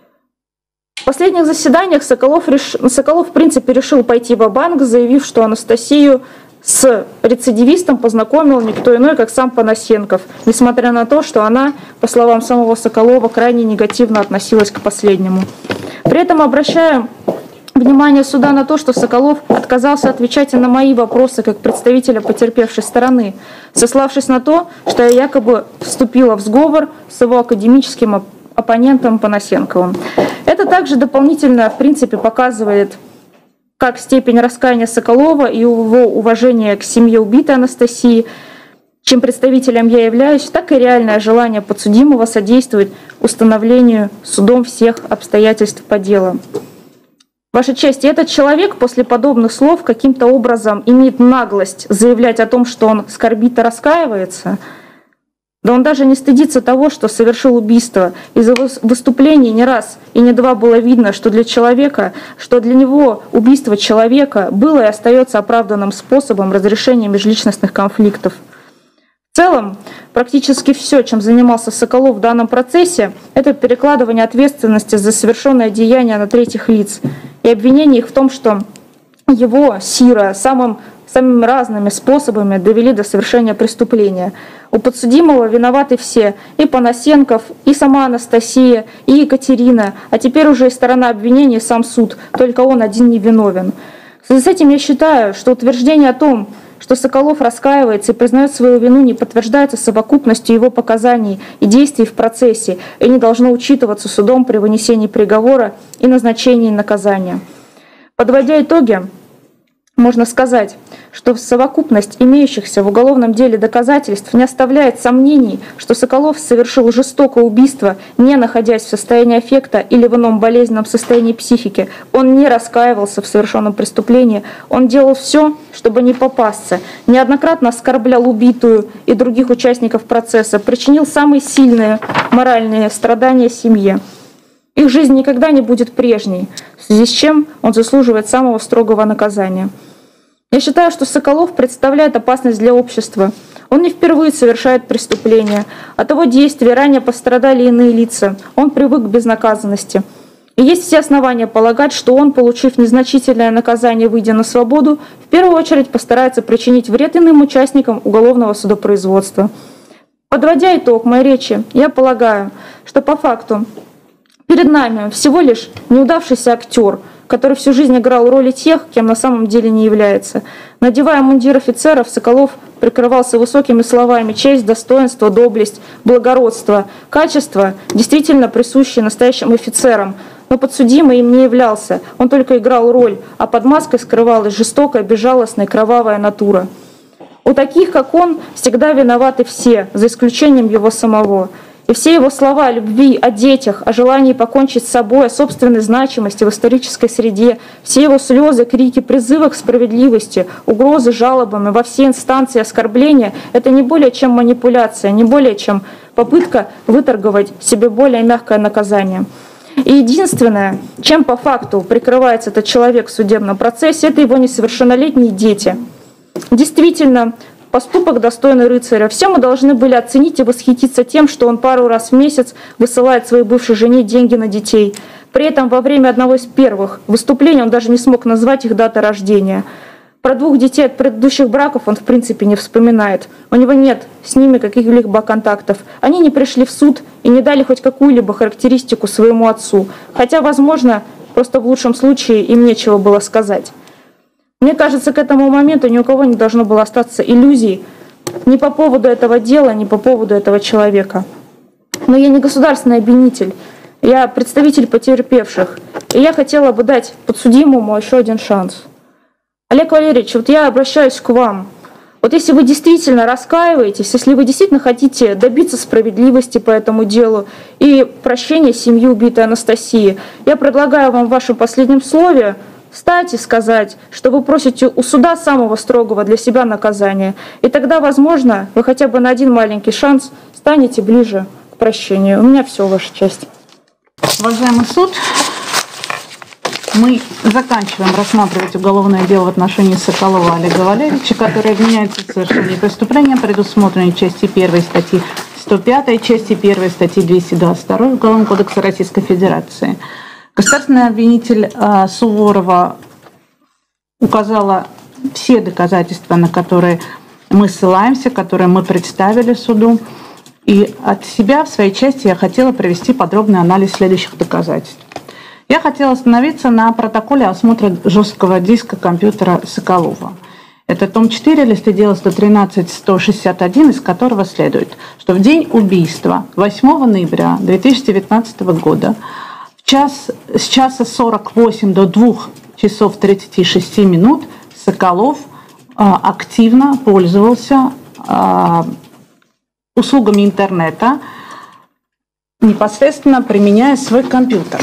В последних заседаниях Соколов, в принципе, решил пойти ва-банк, заявив, что Анастасию с рецидивистом познакомил никто иной, как сам Панасенков, несмотря на то, что она, по словам самого Соколова, крайне негативно относилась к последнему. При этом обращаю внимание суда на то, что Соколов отказался отвечать на мои вопросы как представителя потерпевшей стороны, сославшись на то, что я якобы вступила в сговор с его академическим оппонентом Панасенковым. Это также дополнительно, в принципе, показывает как степень раскаяния Соколова и его уважения к семье убитой Анастасии, чем представителем я являюсь, так и реальное желание подсудимого содействовать установлению судом всех обстоятельств по делу. Ваша честь, этот человек после подобных слов каким-то образом имеет наглость заявлять о том, что он скорбит и раскаивается. Да он даже не стыдится того, что совершил убийство. Из его выступлений не раз и не два было видно, что для человека, что для него убийство человека было и остается оправданным способом разрешения межличностных конфликтов. В целом, практически все, чем занимался Соколов в данном процессе, это перекладывание ответственности за совершенное деяние на третьих лиц и обвинение их в том, что его, Сира, самыми разными способами довели до совершения преступления. У подсудимого виноваты все, и Панасенков, и сама Анастасия, и Екатерина, а теперь уже и сторона обвинения, и сам суд, только он один не виновен. В связи с этим я считаю, что утверждение о том, что Соколов раскаивается и признает свою вину, не подтверждается совокупностью его показаний и действий в процессе и не должно учитываться судом при вынесении приговора и назначении наказания. Подводя итоги, можно сказать, что совокупность имеющихся в уголовном деле доказательств не оставляет сомнений, что Соколов совершил жестокое убийство, не находясь в состоянии аффекта или в ином болезненном состоянии психики. Он не раскаивался в совершенном преступлении, он делал все, чтобы не попасться, неоднократно оскорблял убитую и других участников процесса, причинил самые сильные моральные страдания семье. Их жизнь никогда не будет прежней, в связи с чем он заслуживает самого строгого наказания. Я считаю, что Соколов представляет опасность для общества. Он не впервые совершает преступления. От его действий ранее пострадали иные лица. Он привык к безнаказанности. И есть все основания полагать, что он, получив незначительное наказание, выйдя на свободу, в первую очередь постарается причинить вред иным участникам уголовного судопроизводства. Подводя итог моей речи, я полагаю, что по факту перед нами всего лишь неудавшийся актер, который всю жизнь играл роли тех, кем на самом деле не является. Надевая мундир офицеров, Соколов прикрывался высокими словами «честь», «достоинство», «доблесть», «благородство», качества, действительно присущие настоящим офицерам. Но подсудимый им не являлся, он только играл роль, а под маской скрывалась жестокая, безжалостная, кровавая натура. У таких, как он, всегда виноваты все, за исключением его самого. И все его слова о любви, о детях, о желании покончить с собой, о собственной значимости в исторической среде, все его слезы, крики, призывы к справедливости, угрозы жалобами во все инстанции оскорбления — это не более чем манипуляция, не более чем попытка выторговать себе более мягкое наказание. И единственное, чем по факту прикрывается этот человек в судебном процессе, это его несовершеннолетние дети. Действительно, поступок достойный рыцаря. Все мы должны были оценить и восхититься тем, что он пару раз в месяц высылает своей бывшей жене деньги на детей. При этом во время одного из первых выступлений он даже не смог назвать их даты рождения. Про 2 детей от предыдущих браков он в принципе не вспоминает. У него нет с ними каких-либо контактов. Они не пришли в суд и не дали хоть какую-либо характеристику своему отцу. Хотя, возможно, просто в лучшем случае им нечего было сказать. Мне кажется, к этому моменту ни у кого не должно было остаться иллюзий ни по поводу этого дела, ни по поводу этого человека. Но я не государственный обвинитель, я представитель потерпевших, и я хотела бы дать подсудимому еще один шанс. Олег Валерьевич, вот я обращаюсь к вам. Вот если вы действительно раскаиваетесь, если вы действительно хотите добиться справедливости по этому делу и прощения семьи убитой Анастасии, я предлагаю вам в вашем последнем слове встать и сказать, что вы просите у суда самого строгого для себя наказания. И тогда, возможно, вы хотя бы на один маленький шанс станете ближе к прощению. У меня все, Ваша честь. Уважаемый суд, мы заканчиваем рассматривать уголовное дело в отношении Соколова Олега Валерьевича, который обвиняется в совершении преступления, предусмотренной части 1 статьи 105, части 1 статьи 222 Уголовного кодекса Российской Федерации. Государственный обвинитель Суворова указала все доказательства, на которые мы ссылаемся, которые мы представили суду. И от себя в своей части я хотела провести подробный анализ следующих доказательств. Я хотела остановиться на протоколе осмотра жесткого диска компьютера Соколова. Это том 4, листы дела 113-161, из которого следует, что в день убийства 8 ноября 2019 года с часа 48 до 2 часов 36 минут Соколов активно пользовался услугами интернета, непосредственно применяя свой компьютер.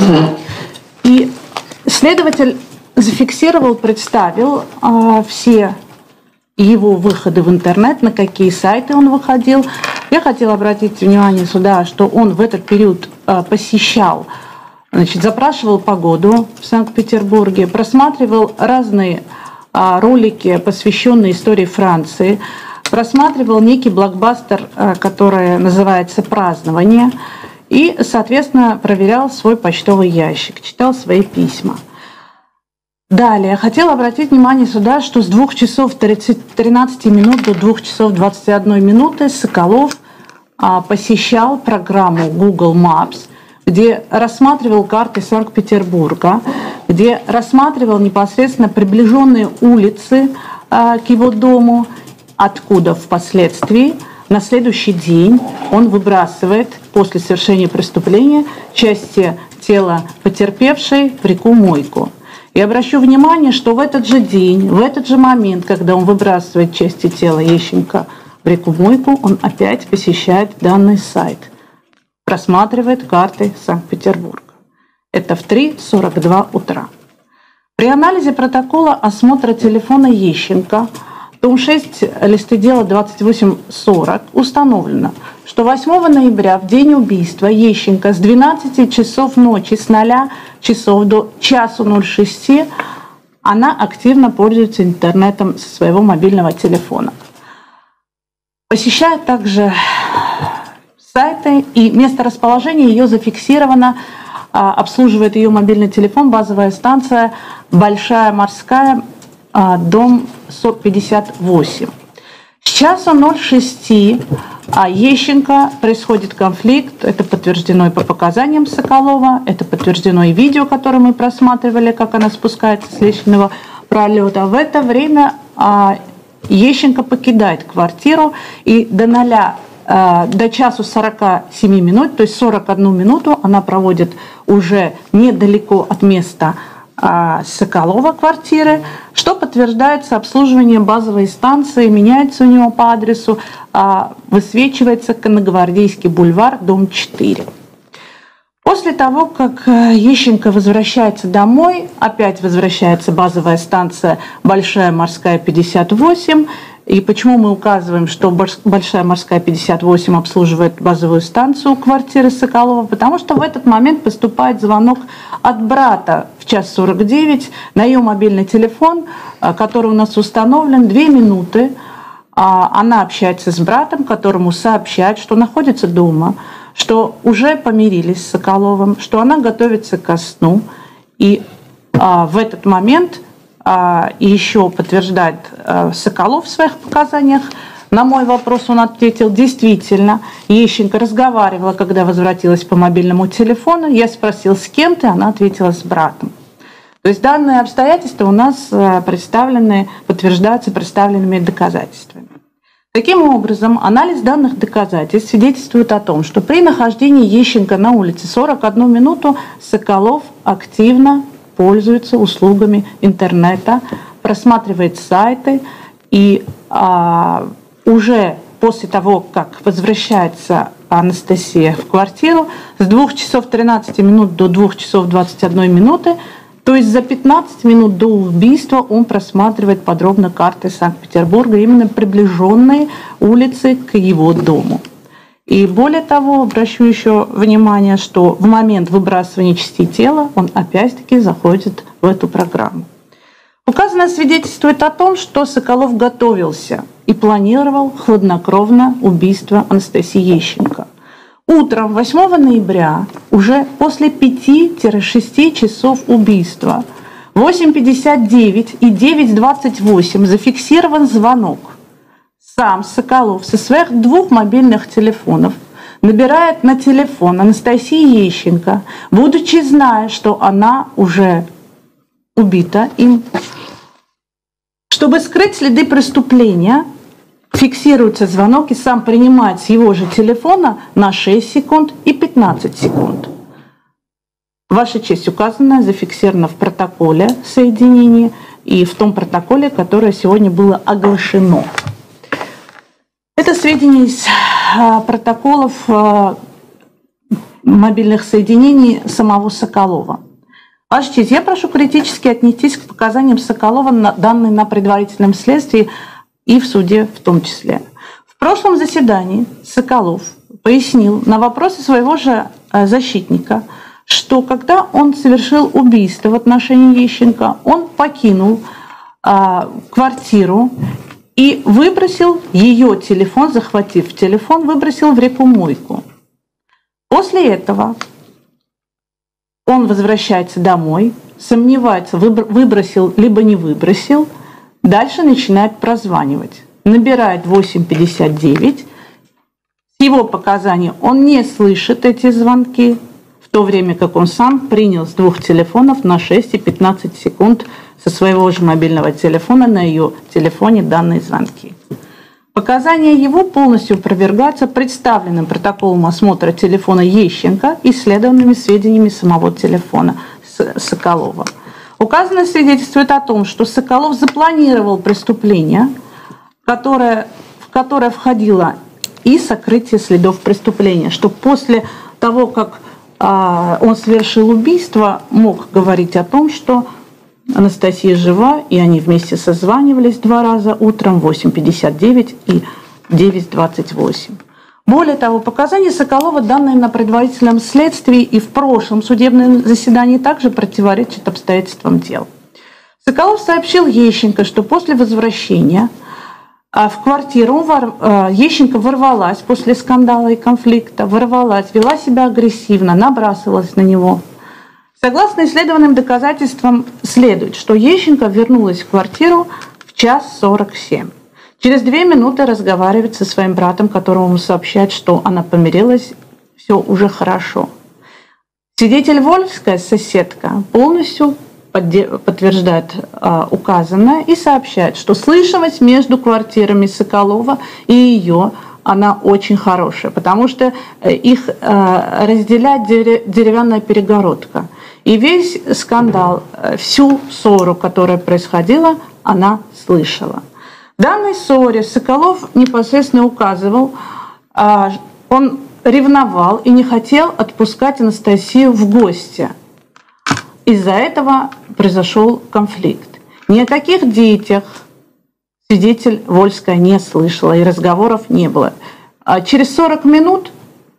И следователь зафиксировал, представил все его выходы в интернет, на какие сайты он выходил. Я хотела обратить внимание суда, что он в этот период посещал, запрашивал погоду в Санкт-Петербурге, просматривал разные ролики, посвященные истории Франции, просматривал некий блокбастер, который называется «Празднование», и, соответственно, проверял свой почтовый ящик, читал свои письма. Далее, хотела обратить внимание суда, что с 2 часов 13 минут до 2 часов 21 минуты Соколов посещал программу Google Maps, где рассматривал карты Санкт-Петербурга, где рассматривал непосредственно приближенные улицы к его дому, откуда впоследствии на следующий день он выбрасывает после совершения преступления части тела потерпевшей в реку Мойку. И обращу внимание, что в этот же день, в этот же момент, когда он выбрасывает части тела Ещенко в реку Мойку, он опять посещает данный сайт, просматривает карты Санкт-Петербурга. Это в 3:42 утра. При анализе протокола осмотра телефона Ещенко, том 6, листы дела 2840, установлено, что 8 ноября, в день убийства, Ещенко с 12 часов ночи, с 0 часов до часу 06, она активно пользуется интернетом со своего мобильного телефона. Посещает также сайты, и место расположения ее зафиксировано, обслуживает ее мобильный телефон, базовая станция Большая Морская, дом 58. С часа 06 Ещенко происходит конфликт, это подтверждено и по показаниям Соколова, это подтверждено и видео, которое мы просматривали, как она спускается с лестничного пролета. В это время Ещенко покидает квартиру, и до часу 47 минут, то есть 41 минуту она проводит уже недалеко от места Соколова квартиры, что подтверждается обслуживанием базовой станции, меняется у него по адресу, высвечивается Конногвардейский бульвар, дом 4. После того, как Ещенко возвращается домой, опять возвращается базовая станция Большая Морская, 58. И почему мы указываем, что Большая Морская, 58 обслуживает базовую станцию квартиры Соколова? Потому что в этот момент поступает звонок от брата в 1:49 на ее мобильный телефон, который у нас установлен 2 минуты. Она общается с братом, которому сообщает, что находится дома, что уже помирились с Соколовым, что она готовится ко сну. И в этот момент еще подтверждает Соколов в своих показаниях. На мой вопрос он ответил: действительно, Ещенко разговаривала, когда возвратилась по мобильному телефону. Я спросил, с кем ты, она ответила, с братом. То есть данные обстоятельства у нас подтверждаются представленными доказательствами. Таким образом, анализ данных доказательств свидетельствует о том, что при нахождении Ещенко на улице 41 минуту Соколов активно пользуется услугами интернета, просматривает сайты, и уже после того, как возвращается Анастасия в квартиру, с 2 часов 13 минут до 2 часов 21 минуты, то есть за 15 минут до убийства, он просматривает подробно карты Санкт-Петербурга, именно приближенные улицы к его дому. И более того, обращу еще внимание, что в момент выбрасывания частей тела он опять-таки заходит в эту программу. Указанное свидетельствует о том, что Соколов готовился и планировал хладнокровно убийство Анастасии Ещенко. Утром 8 ноября, уже после 5-6 часов убийства, 8:59 и 9:28 зафиксирован звонок. Сам Соколов со своих 2 мобильных телефонов набирает на телефон Анастасии Ещенко, будучи зная, что она уже убита им. Чтобы скрыть следы преступления, фиксируется звонок и сам принимает с его же телефона на 6 секунд и 15 секунд. Ваша честь, указанное зафиксировано в протоколе соединения и в том протоколе, которое сегодня было оглашено. Это сведения из протоколов мобильных соединений самого Соколова. Ваша честь, я прошу критически отнестись к показаниям Соколова, данным на предварительном следствии и в суде в том числе. В прошлом заседании Соколов пояснил на вопросы своего же защитника, что когда он совершил убийство в отношении Ещенко, он покинул квартиру и выбросил ее телефон, захватив телефон, выбросил в реку Мойку. После этого он возвращается домой, сомневается, выбросил либо не выбросил, дальше начинает прозванивать. Набирает 8:59. С его показаний он не слышит эти звонки, в то время как он сам принял с 2 телефонов на 6 и 15 секунд со своего же мобильного телефона на ее телефоне данные звонки. Показания его полностью опровергаются представленным протоколом осмотра телефона Ещенко и исследованными сведениями самого телефона Соколова. Указанное свидетельствует о том, что Соколов запланировал преступление, в которое входило и сокрытие следов преступления, что после того, как он совершил убийство, мог говорить о том, что Анастасия жива, и они вместе созванивались 2 раза утром, 8:59 и 9:28. Более того, показания Соколова, данные на предварительном следствии и в прошлом судебном заседании, также противоречат обстоятельствам дела. Соколов сообщил Ещенко, что после возвращения в квартиру Ещенко ворвалась после скандала и конфликта, вела себя агрессивно, набрасывалась на него. Согласно исследованным доказательствам, следует, что Ещенко вернулась в квартиру в 1:47. Через 2 минуты разговаривает со своим братом, которому сообщает, что она помирилась, все уже хорошо. Свидетель Вольфская, соседка, полностью подтверждает указанное и сообщает, что слышимость между квартирами Соколова и ее она очень хорошая, потому что их разделяет деревянная перегородка. И весь скандал, всю ссору, которая происходила, она слышала. В данной ссоре Соколов непосредственно указывал, он ревновал и не хотел отпускать Анастасию в гости. Из-за этого произошел конфликт. Ни о каких детях свидетель Вольская не слышала, и разговоров не было. Через 40 минут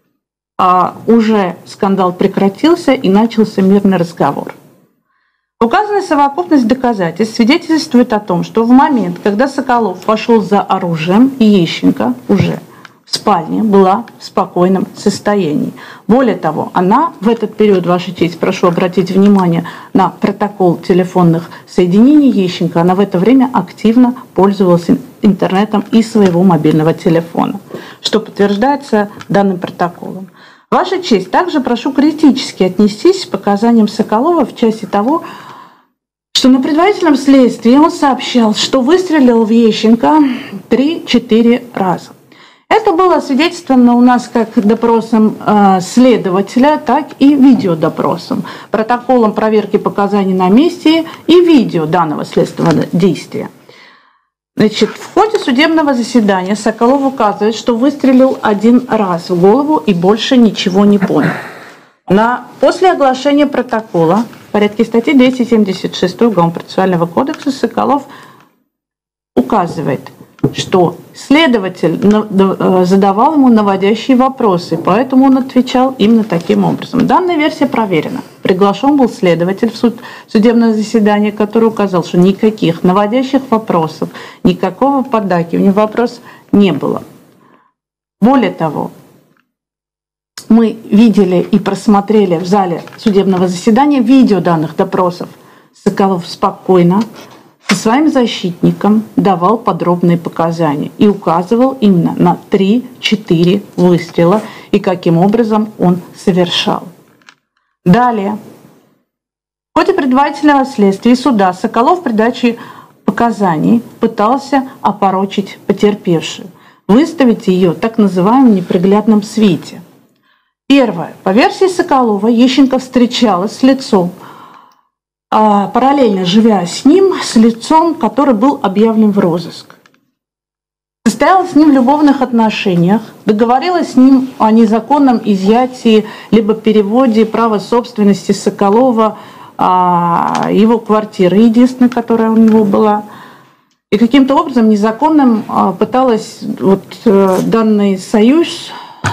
уже скандал прекратился и начался мирный разговор. Указанная совокупность доказательств свидетельствует о том, что в момент, когда Соколов пошел за оружием, Ещенко уже в спальне была в спокойном состоянии. Более того, она в этот период, Ваша честь, прошу обратить внимание на протокол телефонных соединений Ещенко, она в это время активно пользовалась интернетом и своего мобильного телефона, что подтверждается данным протоколом. Ваша честь, также прошу критически отнестись к показаниям Соколова в части того, что на предварительном следствии он сообщал, что выстрелил в Ещенко 3-4 раза. Это было освидетельствовано у нас как допросом следователя, так и видеодопросом, протоколом проверки показаний на месте и видео данного следственного действия. Значит, в ходе судебного заседания Соколов указывает, что выстрелил 1 раз в голову и больше ничего не понял. После оглашения протокола в порядке статьи 276 Уголовно-процессуального кодекса Соколов указывает, что следователь задавал ему наводящие вопросы, поэтому он отвечал именно таким образом. Данная версия проверена. Приглашен был следователь в судебное заседание, который указал, что никаких наводящих вопросов, никакого поддакивания вопрос не было. Более того, мы видели и просмотрели в зале судебного заседания видео данных допросов. Соколов спокойно со своим защитником давал подробные показания и указывал именно на 3-4 выстрела и каким образом он совершал. Далее. В ходе предварительного следствия и суда Соколов при даче показаний пытался опорочить потерпевшую, выставить ее в так называемом неприглядном свете. Первое. По версии Соколова, Ещенко встречалась с лицом, параллельно живя с ним, с лицом, который был объявлен в розыск. Состояла с ним в любовных отношениях, договорилась с ним о незаконном изъятии либо переводе права собственности Соколова, его квартиры, единственной, которая у него была. И каким-то образом незаконным пыталась данный союз,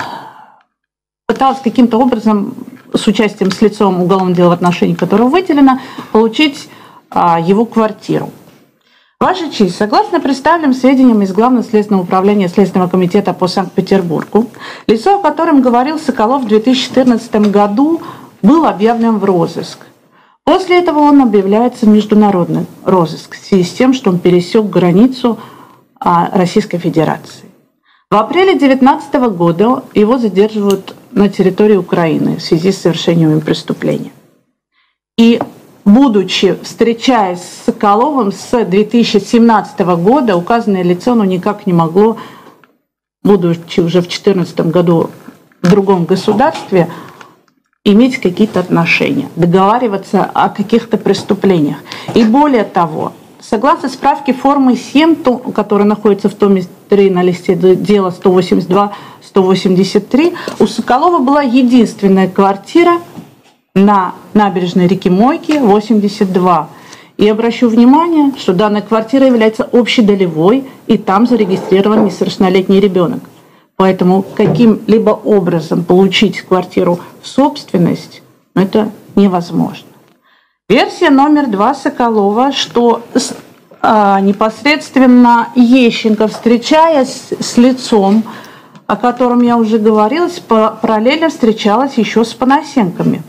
пыталась каким-то образом с участием с лицом уголовного дела, в отношении которого выделено, получить его квартиру. Ваша честь, согласно представленным сведениям из Главного следственного управления Следственного комитета по Санкт-Петербургу, лицо, о котором говорил Соколов в 2014 году, был объявлен в розыск. После этого он объявляется в международный розыск в связи с тем, что он пересек границу Российской Федерации. В апреле 2019 года его задерживают на территории Украины в связи с совершением им преступления. И, будучи, встречаясь с Соколовым с 2017 года, указанное лицо никак не могло, будучи уже в 2014 году в другом государстве, иметь какие-то отношения, договариваться о каких-то преступлениях. И более того, согласно справке формы 7, которая находится в томе 3 на листе дела 182-183, у Соколова была единственная квартира на набережной реки Мойки, 82. И обращу внимание, что данная квартира является общедолевой, и там зарегистрирован несовершеннолетний ребенок. Поэтому каким-либо образом получить квартиру в собственность, это невозможно. Версия номер 2 Соколова, что непосредственно Ещенко, встречаясь с лицом, о котором я уже говорила, параллельно встречалась еще с Панасенковым.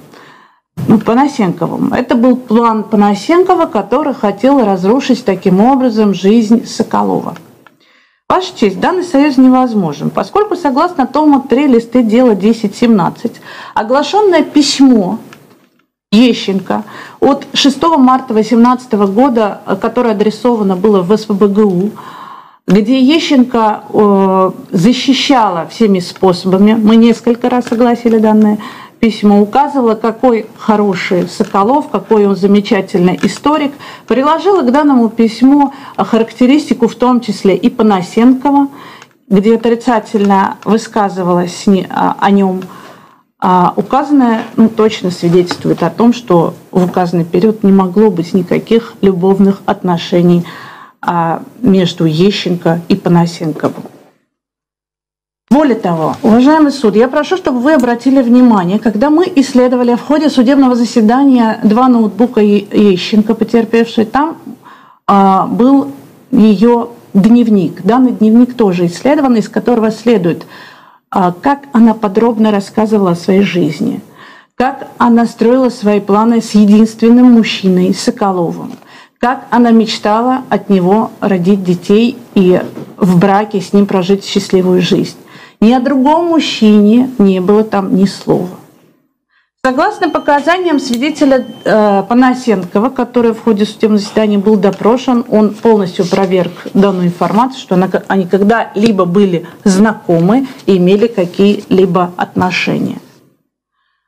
Это был план Панасенкова, который хотел разрушить таким образом жизнь Соколова. Ваша честь, данный союз невозможен, поскольку согласно тому 3 листы дела 10-17, оглашенное письмо Ещенко от 6 марта 2018 года, которое адресовано было в СПбГУ, где Ещенко защищала всеми способами, мы несколько раз согласили данное письмо, указывала, какой хороший Соколов, какой он замечательный историк, приложила к данному письму характеристику, в том числе и Панасенкова, где отрицательно высказывалась о нем. Указанное точно свидетельствует о том, что в указанный период не могло быть никаких любовных отношений между Ещенко и Панасенковым. Более того, уважаемый суд, я прошу, чтобы вы обратили внимание, когда мы исследовали в ходе судебного заседания 2 ноутбука Ещенко, потерпевшей, там был ее дневник. Данный дневник тоже исследован, из которого следует, как она подробно рассказывала о своей жизни, как она строила свои планы с единственным мужчиной, Соколовым, как она мечтала от него родить детей и в браке с ним прожить счастливую жизнь. Ни о другом мужчине не было там ни слова. Согласно показаниям свидетеля Панасенкова, который в ходе судебного заседания был допрошен, он полностью опроверг данную информацию, что они когда-либо были знакомы и имели какие-либо отношения. В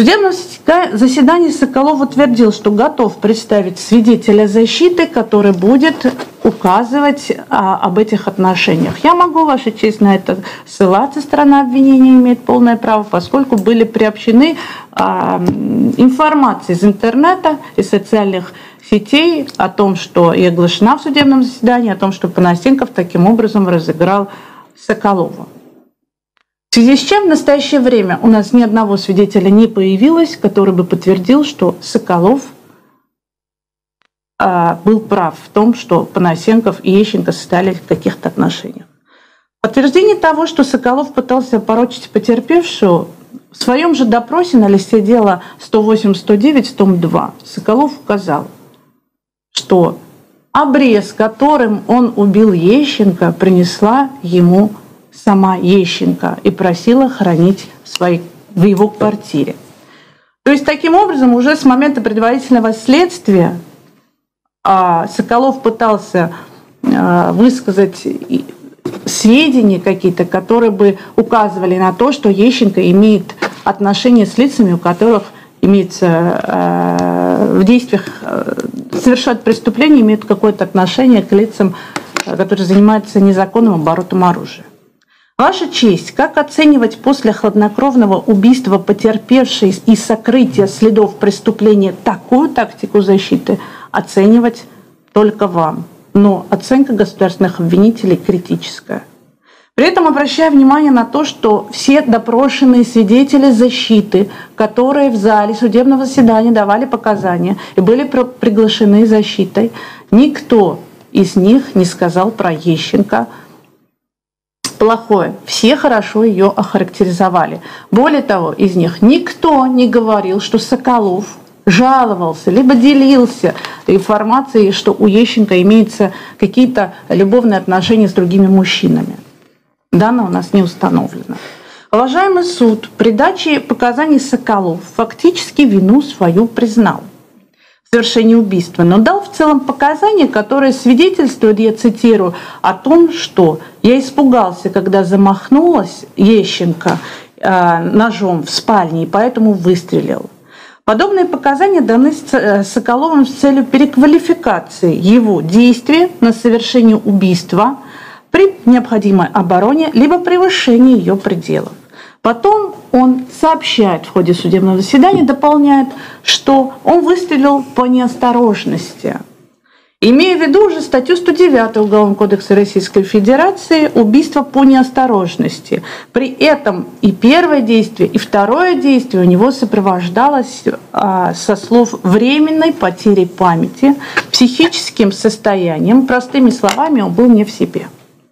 В судебном заседании Соколов утвердил, что готов представить свидетеля защиты, который будет указывать об этих отношениях. Я могу, Ваша честь, на это ссылаться. Сторона обвинения имеет полное право, поскольку были приобщены информации из интернета и социальных сетей о том, что и оглашена в судебном заседании, о том, что Панасенков таким образом разыграл Соколова. В связи с чем в настоящее время у нас ни одного свидетеля не появилось, который бы подтвердил, что Соколов был прав в том, что Панасенков и Ещенко состояли в каких-то отношениях. Подтверждение того, что Соколов пытался порочить потерпевшую, в своем же допросе на листе дела 108-109, том 2, Соколов указал, что обрез, которым он убил Ещенко, принесла ему сама Ещенко и просила хранить в его квартире. То есть, таким образом, уже с момента предварительного следствия Соколов пытался высказать сведения какие-то, которые бы указывали на то, что Ещенко имеет отношения с лицами, у которых имеется в действиях, совершают преступления, имеют какое-то отношение к лицам, которые занимаются незаконным оборотом оружия. Ваша честь, как оценивать после хладнокровного убийства потерпевшей и сокрытия следов преступления такую тактику защиты, оценивать только вам. Но оценка государственных обвинителей критическая. При этом обращаю внимание на то, что все допрошенные свидетели защиты, которые в зале судебного заседания давали показания и были приглашены защитой, никто из них не сказал про Ещенко плохое. Все хорошо ее охарактеризовали. Более того, из них никто не говорил, что Соколов жаловался, либо делился информацией, что у Ещенко имеются какие-то любовные отношения с другими мужчинами. Данное у нас не установлено. Уважаемый суд, при даче показаний Соколов фактически вину свою признал в совершении убийства, но дал в целом показания, которые свидетельствуют, я цитирую, о том, что я испугался, когда замахнулась Ещенко ножом в спальне, и поэтому выстрелил. Подобные показания даны Соколовым с целью переквалификации его действия на совершение убийства при необходимой обороне либо превышении ее пределов. Потом он сообщает в ходе судебного заседания, дополняет, что он выстрелил по неосторожности. Имея в виду уже статью 109 Уголовного кодекса Российской Федерации «Убийство по неосторожности». При этом и первое действие, и второе действие у него сопровождалось со слов временной потери памяти, психическим состоянием. Простыми словами, он был не в себе.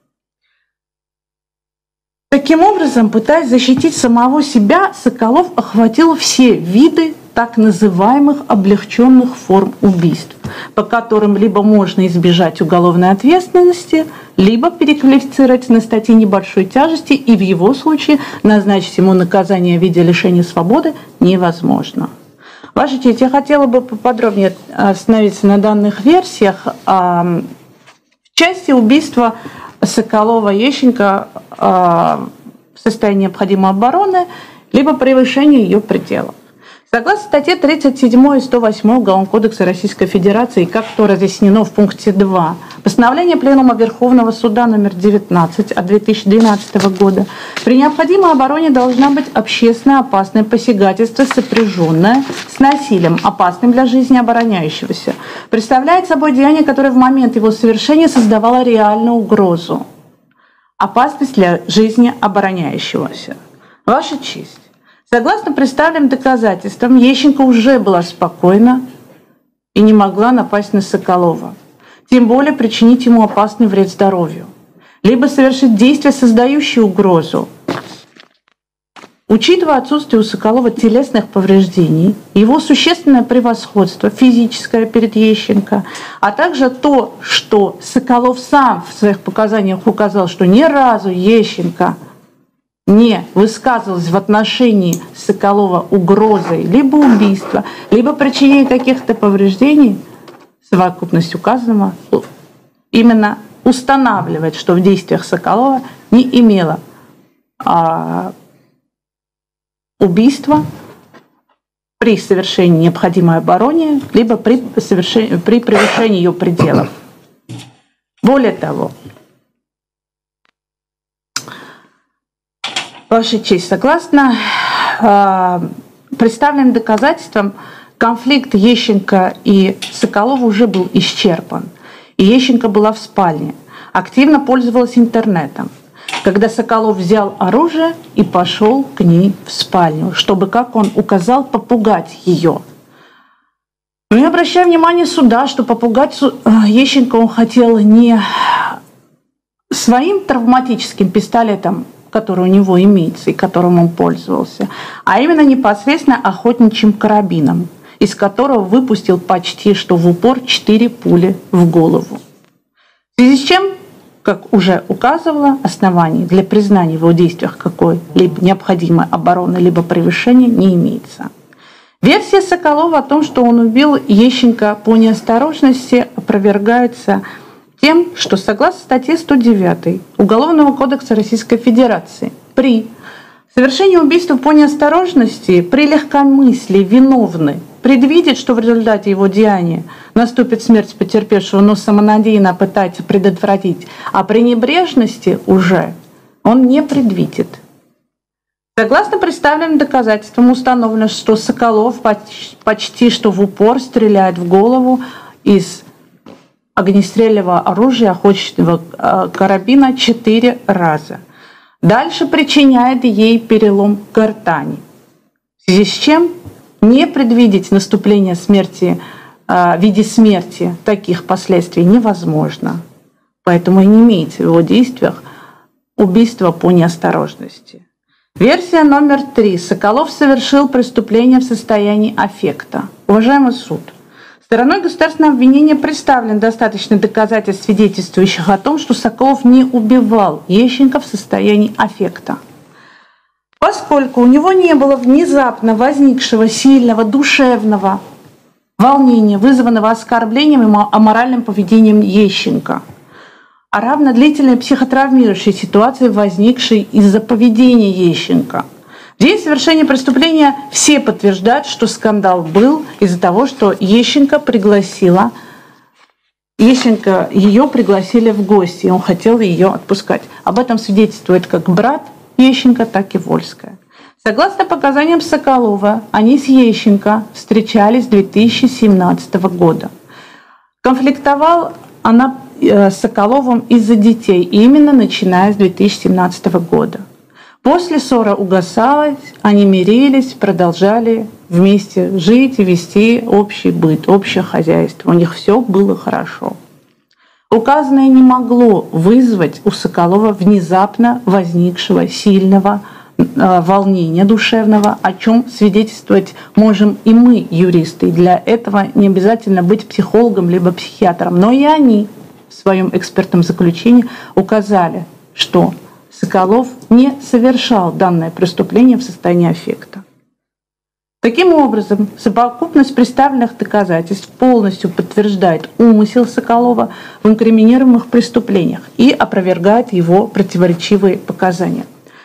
Таким образом, пытаясь защитить самого себя, Соколов охватил все виды так называемых облегченных форм убийств, по которым либо можно избежать уголовной ответственности, либо переквалифицировать на статьи небольшой тяжести, и в его случае назначить ему наказание в виде лишения свободы невозможно. Ваша честь, я хотела бы поподробнее остановиться на данных версиях. В части убийства Соколова Ещенко в состоянии необходимой обороны, либо превышения ее пределов. Согласно статье 37 и 108 Уголовного кодекса Российской Федерации, как то разъяснено в пункте 2, постановление Пленума Верховного Суда номер 19 от 2012 года, при необходимой обороне должна быть общественно опасное посягательство, сопряженное с насилием, опасным для жизни обороняющегося. Представляет собой деяние, которое в момент его совершения создавало реальную угрозу, опасность для жизни обороняющегося. Ваша честь. Согласно представленным доказательствам, Ещенко уже была спокойна и не могла напасть на Соколова, тем более причинить ему опасный вред здоровью, либо совершить действия, создающие угрозу. Учитывая отсутствие у Соколова телесных повреждений, его существенное превосходство физическое перед Ещенко, а также то, что Соколов сам в своих показаниях указал, что ни разу Ещенко не высказывалась в отношении Соколова угрозой либо убийства, либо причинения каких-то повреждений, совокупность указанного именно устанавливает, что в действиях Соколова не имело убийства при совершении необходимой обороны, либо при превышении ее пределов. Более того, Ваша честь, согласно представленным доказательствам, конфликт Ещенко и Соколова уже был исчерпан. И Ещенко была в спальне, активно пользовалась интернетом, когда Соколов взял оружие и пошел к ней в спальню, чтобы, как он указал, попугать ее. Но я обращаю внимание суда, что попугать Ещенко он хотел не своим травматическим пистолетом, который у него имеется и которым он пользовался, а именно непосредственно охотничьим карабином, из которого выпустил почти что в упор 4 пули в голову. В связи с чем, как уже указывала, оснований для признания в его действиях какой-либо необходимой обороны либо превышения не имеется. Версия Соколова о том, что он убил Ещенко по неосторожности, опровергается тем, что согласно статье 109 Уголовного кодекса Российской Федерации, при совершении убийства по неосторожности, при легкомыслии виновный предвидит, что в результате его деяния наступит смерть потерпевшего, но самонадеянно пытается предотвратить, а при небрежности уже он не предвидит. Согласно представленным доказательствам установлено, что Соколов почти что в упор стреляет в голову из огнестрельного оружия охотничьего карабина 4 раза. Дальше причиняет ей перелом гортани. В связи с чем не предвидеть наступление смерти в виде смерти таких последствий невозможно. Поэтому и не имеется в его действиях убийства по неосторожности. Версия номер 3. Соколов совершил преступление в состоянии аффекта. Уважаемый суд, стороной государственного обвинения представлен достаточно доказательств, свидетельствующих о том, что Соколов не убивал Ещенко в состоянии аффекта. Поскольку у него не было внезапно возникшего сильного душевного волнения, вызванного оскорблением и аморальным поведением Ещенко, а равно длительной психотравмирующей ситуации, возникшей из-за поведения Ещенко. В день совершения преступления все подтверждают, что скандал был из-за того, что ее пригласили в гости, и он хотел ее отпускать. Об этом свидетельствует как брат Ещенко, так и Вольская. Согласно показаниям Соколова, они с Ещенко встречались с 2017 года. Конфликтовал она с Соколовым из-за детей, именно начиная с 2017 года. После ссора угасалась, они мирились, продолжали вместе жить и вести общий быт, общее хозяйство. У них все было хорошо. Указанное не могло вызвать у Соколова внезапно возникшего сильного волнения душевного, о чем свидетельствовать можем и мы, юристы. И для этого не обязательно быть психологом либо психиатром. Но и они в своем экспертном заключении указали, что Соколов не совершал данное преступление в состоянии аффекта. Таким образом, совокупность представленных доказательств полностью подтверждает умысел Соколова в инкриминируемых преступлениях и опровергает его противоречивые показания.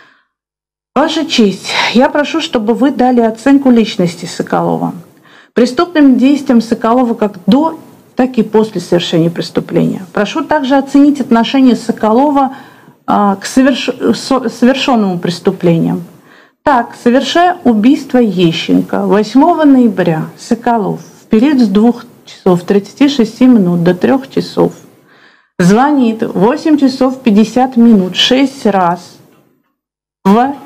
Ваша честь, я прошу, чтобы вы дали оценку личности Соколова. Преступным действиям Соколова как до, так и после совершения преступления. Прошу также оценить отношение Соколова к совершенному преступлению. Так, совершая убийство Ещенко 8 ноября, Соколов в период с 2 часов 36 минут до 3 часов звонит 8 часов 50 минут 6 раз в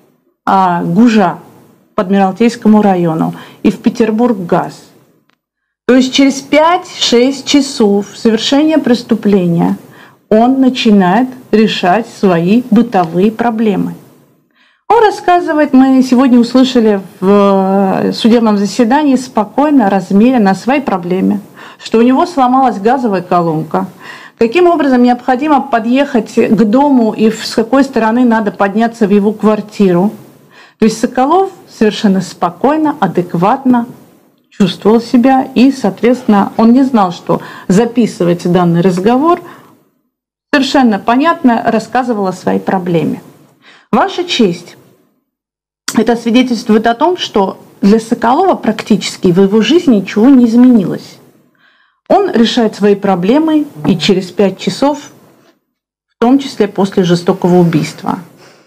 Гужа по Адмиралтейскому району и в Петербург-Газ. То есть через 5-6 часов совершения преступления он начинает решать свои бытовые проблемы. Он рассказывает, мы сегодня услышали в судебном заседании, спокойно, размеренно о своей проблеме, что у него сломалась газовая колонка, каким образом необходимо подъехать к дому и с какой стороны надо подняться в его квартиру. То есть Соколов совершенно спокойно, адекватно чувствовал себя, и, соответственно, он не знал, что записывать данный разговор, совершенно понятно рассказывал о своей проблеме. Ваша честь, это свидетельствует о том, что для Соколова практически в его жизни ничего не изменилось. Он решает свои проблемы и через 5 часов, в том числе после жестокого убийства.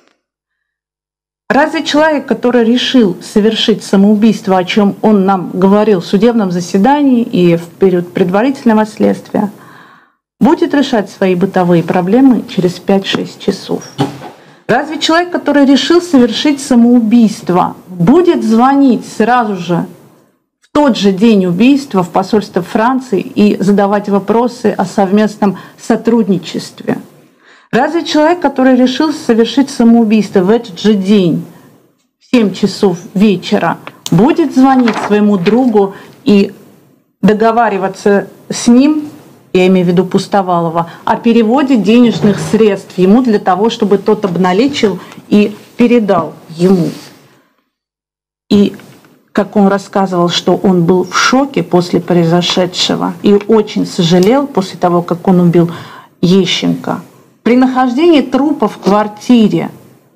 Разве человек, который решил совершить самоубийство, о чем он нам говорил в судебном заседании и в период предварительного следствия, будет решать свои бытовые проблемы через 5-6 часов? Разве человек, который решил совершить самоубийство, будет звонить сразу же в тот же день убийства в посольство Франции и задавать вопросы о совместном сотрудничестве? Разве человек, который решил совершить самоубийство в этот же день, в 7 часов вечера, будет звонить своему другу и договариваться с ним, я имею в виду Пустовалова, о переводе денежных средств ему для того, чтобы тот обналичил и передал ему? И как он рассказывал, что он был в шоке после произошедшего и очень сожалел после того, как он убил Ещенко. При нахождении трупа в квартире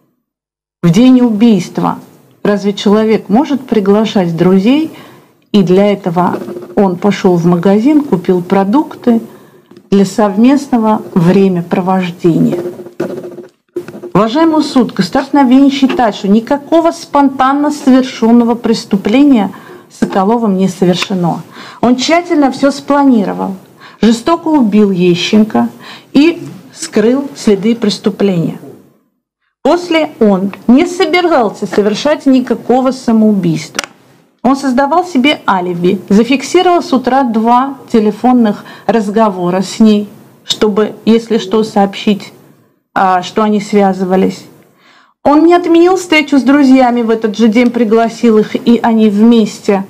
в день убийства разве человек может приглашать друзей? И для этого он пошел в магазин, купил продукты для совместного времяпровождения. Уважаемый суд, государственное обвинение считает, что никакого спонтанно совершенного преступления Соколовым не совершено. Он тщательно все спланировал, жестоко убил Ещенко и скрыл следы преступления. После он не собирался совершать никакого самоубийства. Он создавал себе алиби, зафиксировал с утра 2 телефонных разговора с ней, чтобы, если что, сообщить, что они связывались. Он не отменил встречу с друзьями в этот же день, пригласил их, и они вместе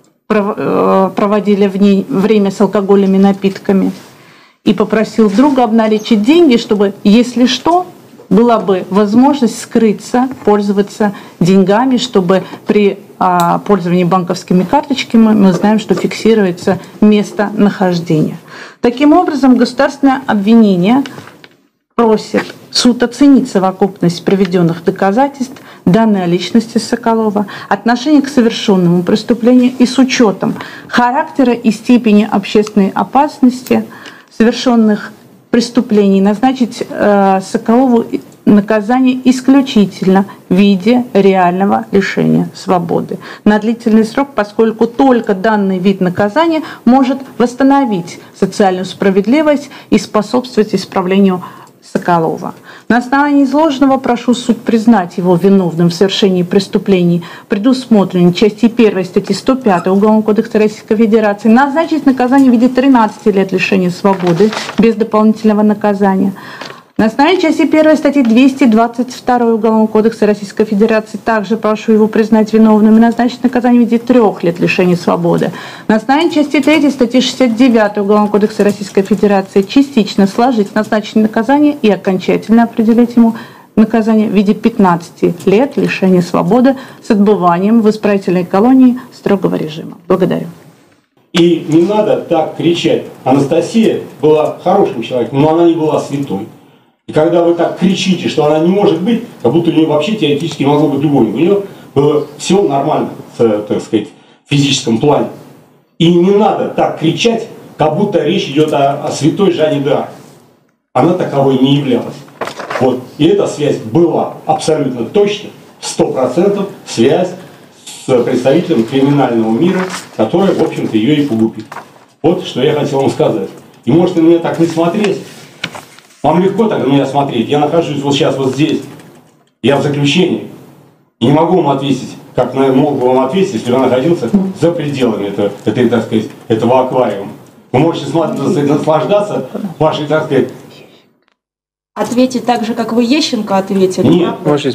проводили в ней время с алкогольными напитками. И попросил друга обналичить деньги, чтобы, если что, была бы возможность скрыться, пользоваться деньгами, чтобы при пользовании банковскими карточками мы знаем, что фиксируется местонахождение. Таким образом, государственное обвинение просит суд оценить совокупность приведенных доказательств данной о личности Соколова, отношение к совершенному преступлению и с учетом характера и степени общественной опасности совершенных преступлений назначить Соколову наказание исключительно в виде реального лишения свободы на длительный срок, поскольку только данный вид наказания может восстановить социальную справедливость и способствовать исправлению Соколова. На основании изложенного прошу суд признать его виновным в совершении преступлений, предусмотренных части 1 статьи 105 Уголовного кодекса Российской Федерации, назначить наказание в виде 13 лет лишения свободы без дополнительного наказания. На основании части 1 статьи 222 Уголовного кодекса Российской Федерации также прошу его признать виновным и назначить наказание в виде 3 лет лишения свободы. На основании части 3 статьи 69 Уголовного кодекса Российской Федерации частично сложить назначенное наказание и окончательно определить ему наказание в виде 15 лет лишения свободы с отбыванием в исправительной колонии строгого режима. Благодарю. И не надо так кричать. Анастасия была хорошим человеком, но она не была святой. И когда вы так кричите, что она не может быть, как будто у нее вообще теоретически могло быть любовь. У нее было все нормально, так сказать, в физическом плане. И не надо так кричать, как будто речь идет о святой Жанне д'Арк. Она таковой не являлась. Вот. И эта связь была абсолютно точно, 100% связь с представителем криминального мира, который, в общем-то, ее и погубит. Вот что я хотел вам сказать. И можете на меня так не смотреть. Вам легко так на меня смотреть. Я нахожусь вот сейчас вот здесь. Я в заключении. И не могу вам ответить, как мог бы вам ответить, если бы я находился за пределами этой, так сказать, этого аквариума. Вы можете наслаждаться вашей, так сказать... Ответить так же, как вы Ещенко ответили? Нет.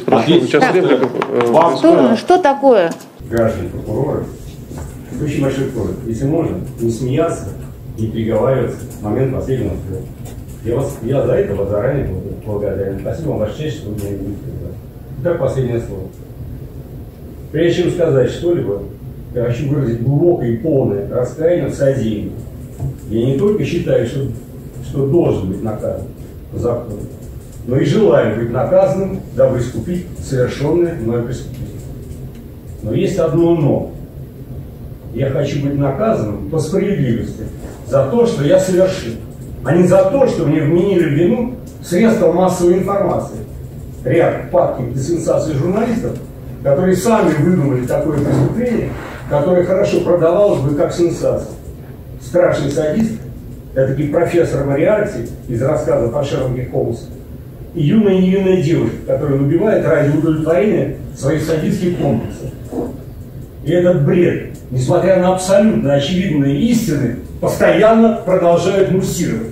Что такое? Граждане прокуроры, это очень большой просьба. Если можно, не смеяться, не приговариваться в момент последнего слова. Я за это вас заранее благодарен. Спасибо вам, Ваша честь, что вы меня не будете. Итак, последнее слово. Прежде чем сказать что-либо, я хочу выразить глубокое и полное раскаяние в содеянном. Я не только считаю, что должен быть наказан по закону, но и желаю быть наказанным, дабы искупить совершенное мною преступление. Но есть одно но. Я хочу быть наказанным по справедливости за то, что я совершил, а не за то, что мне вменили в вину средства массовой информации. Ряд падких до сенсации журналистов, которые сами выдумали такое преступление, которое хорошо продавалось бы как сенсация. Страшный садист, этакий профессор Мариарти из рассказов о Шерлоке Холмсе, и юная и невинная девушка, которая убивает ради удовлетворения своих садистских комплексов. И этот бред, несмотря на абсолютно очевидные истины, постоянно продолжают муссировать.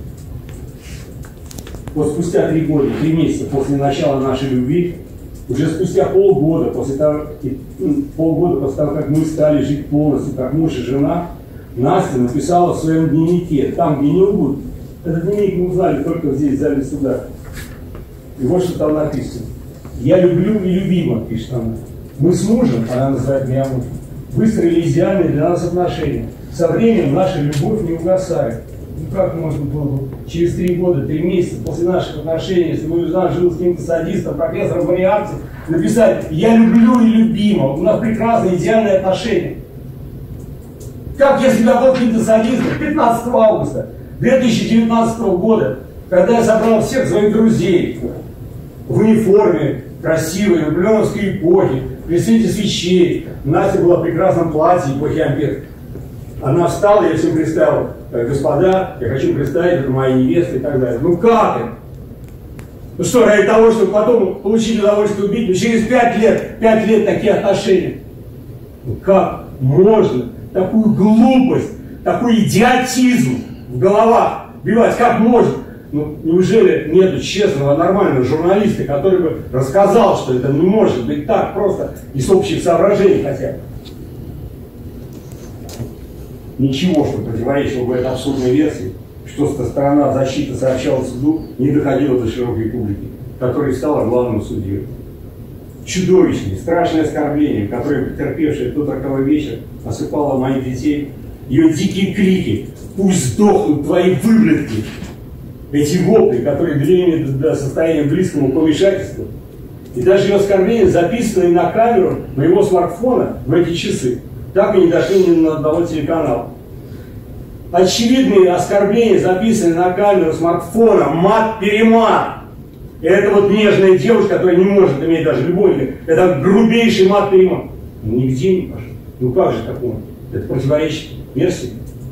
Вот спустя 3 года, 3 месяца после начала нашей любви, уже спустя полгода после того, как мы стали жить полностью, как муж и жена, Настя написала в своем дневнике, там, где не лгут. Этот дневник мы узнали только здесь, в зале суда. И вот что там написано. «Я люблю и любима», пишет она. «Мы с мужем», она называет меня мужем, «выстроили идеальные для нас отношения. Со временем наша любовь не угасает». Ну как можно было через 3 года, 3 месяца после наших отношений, если мой жена жил с каким-то садистом, профессором Мариарти, написать «Я люблю и любима», у нас прекрасные идеальные отношения. Как если бы я был каким-то садистом 15 августа 2019 года, когда я собрал всех своих друзей в униформе, красивой, наполеоновской эпохи, при свете свечей. Настя была в прекрасном платье эпохи Ампер. Она встала, я всем представил: господа, я хочу представить, это моя невеста и так далее. Ну как это? Ну что, ради того, чтобы потом получить удовольствие убить, ну через 5 лет такие отношения. Ну как можно такую глупость, такой идиотизм в головах вбивать? Как можно? Ну, неужели нету честного, нормального журналиста, который бы рассказал, что это не может быть так просто, из общих соображений хотя бы? Ничего, что противоречило бы этой абсурдной версии, что сторона защиты сообщала суду, не доходило до широкой публики, которая стала главным судьей. Чудовищное, страшное оскорбление, которое потерпевшая тот роковой вечер осыпала моих детей, ее дикие крики: «Пусть сдохнут твои выблядки!» Эти вопли, которые довели меня до состояния близкому к помешательству, и даже ее оскорбления, записанные на камеру моего смартфона в эти часы, так и не дошли ни на одного телеканала. Очевидные оскорбления, записанные на камеру смартфона, мат-перемат. И это вот нежная девушка, которая не может иметь даже любовника, это грубейший мат-перемат. Ну нигде не пошел. Ну как же такое? Это противоречит версии.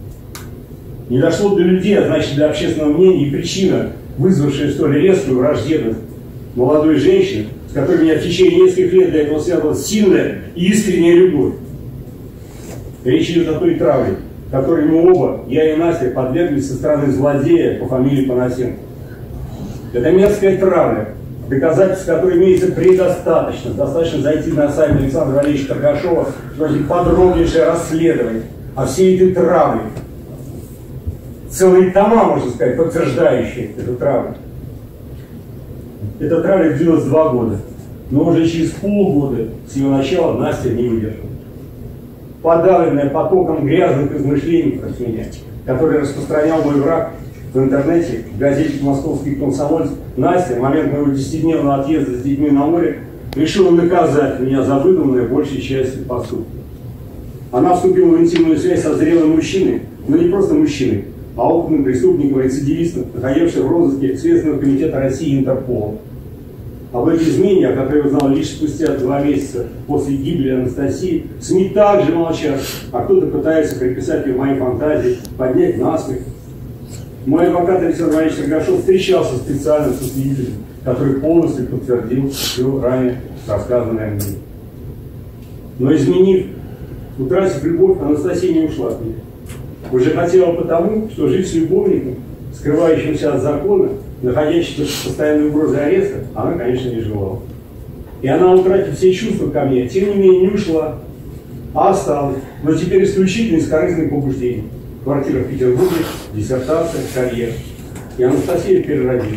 Не дошло до людей, а значит до общественного мнения, и причина, вызвавшая столь резкую враждебность молодой женщины, с которой меня в течение нескольких лет до этого связывалась сильная и искренняя любовь. Речь идет о той травле, которой мы оба, я и Настя, подверглись со стороны злодея по фамилии Панасенко. Это мерзкая травля, доказательств которой имеется предостаточно. Достаточно зайти на сайт Александра Валерьевича Торгашова, чтобы подробнейшее расследование о всей этой травле. Целые тома, можно сказать, подтверждающие эту травлю. Эта травля длилась 2 года, но уже через полгода с ее начала Настя не выдержала. Подавленная потоком грязных измышлений против меня, который распространял мой враг в интернете, в газете «Московский комсомолец», Настя в момент моего 10-дневного отъезда с детьми на море решила наказать меня за выдуманное большей частью поступки. Она вступила в интимную связь со зрелым мужчиной, но не просто мужчиной, а опытным преступником, рецидивистом, находившимся в розыске Следственного комитета России Интерпола. Об этой измене, о которой я узнал лишь спустя 2 месяца после гибели Анастасии, СМИ также молчат, а кто-то пытается приписать ее моей фантазии, поднять насмех. Мой адвокат Александр Валерьевич Торгашов встречался специально со свидетелем, который полностью подтвердил все ранее рассказанное мне. Но изменив, утратив любовь, Анастасия не ушла от меня. Уже хотела потому, что жить с любовником, скрывающимся от закона, находящимся в постоянной угрозе ареста, она, конечно, не желала. И она, утратив все чувства ко мне, тем не менее не ушла, а осталась, но теперь исключительно из корыстных побуждений. Квартира в Петербурге, диссертация, карьера. И Анастасия переродилась.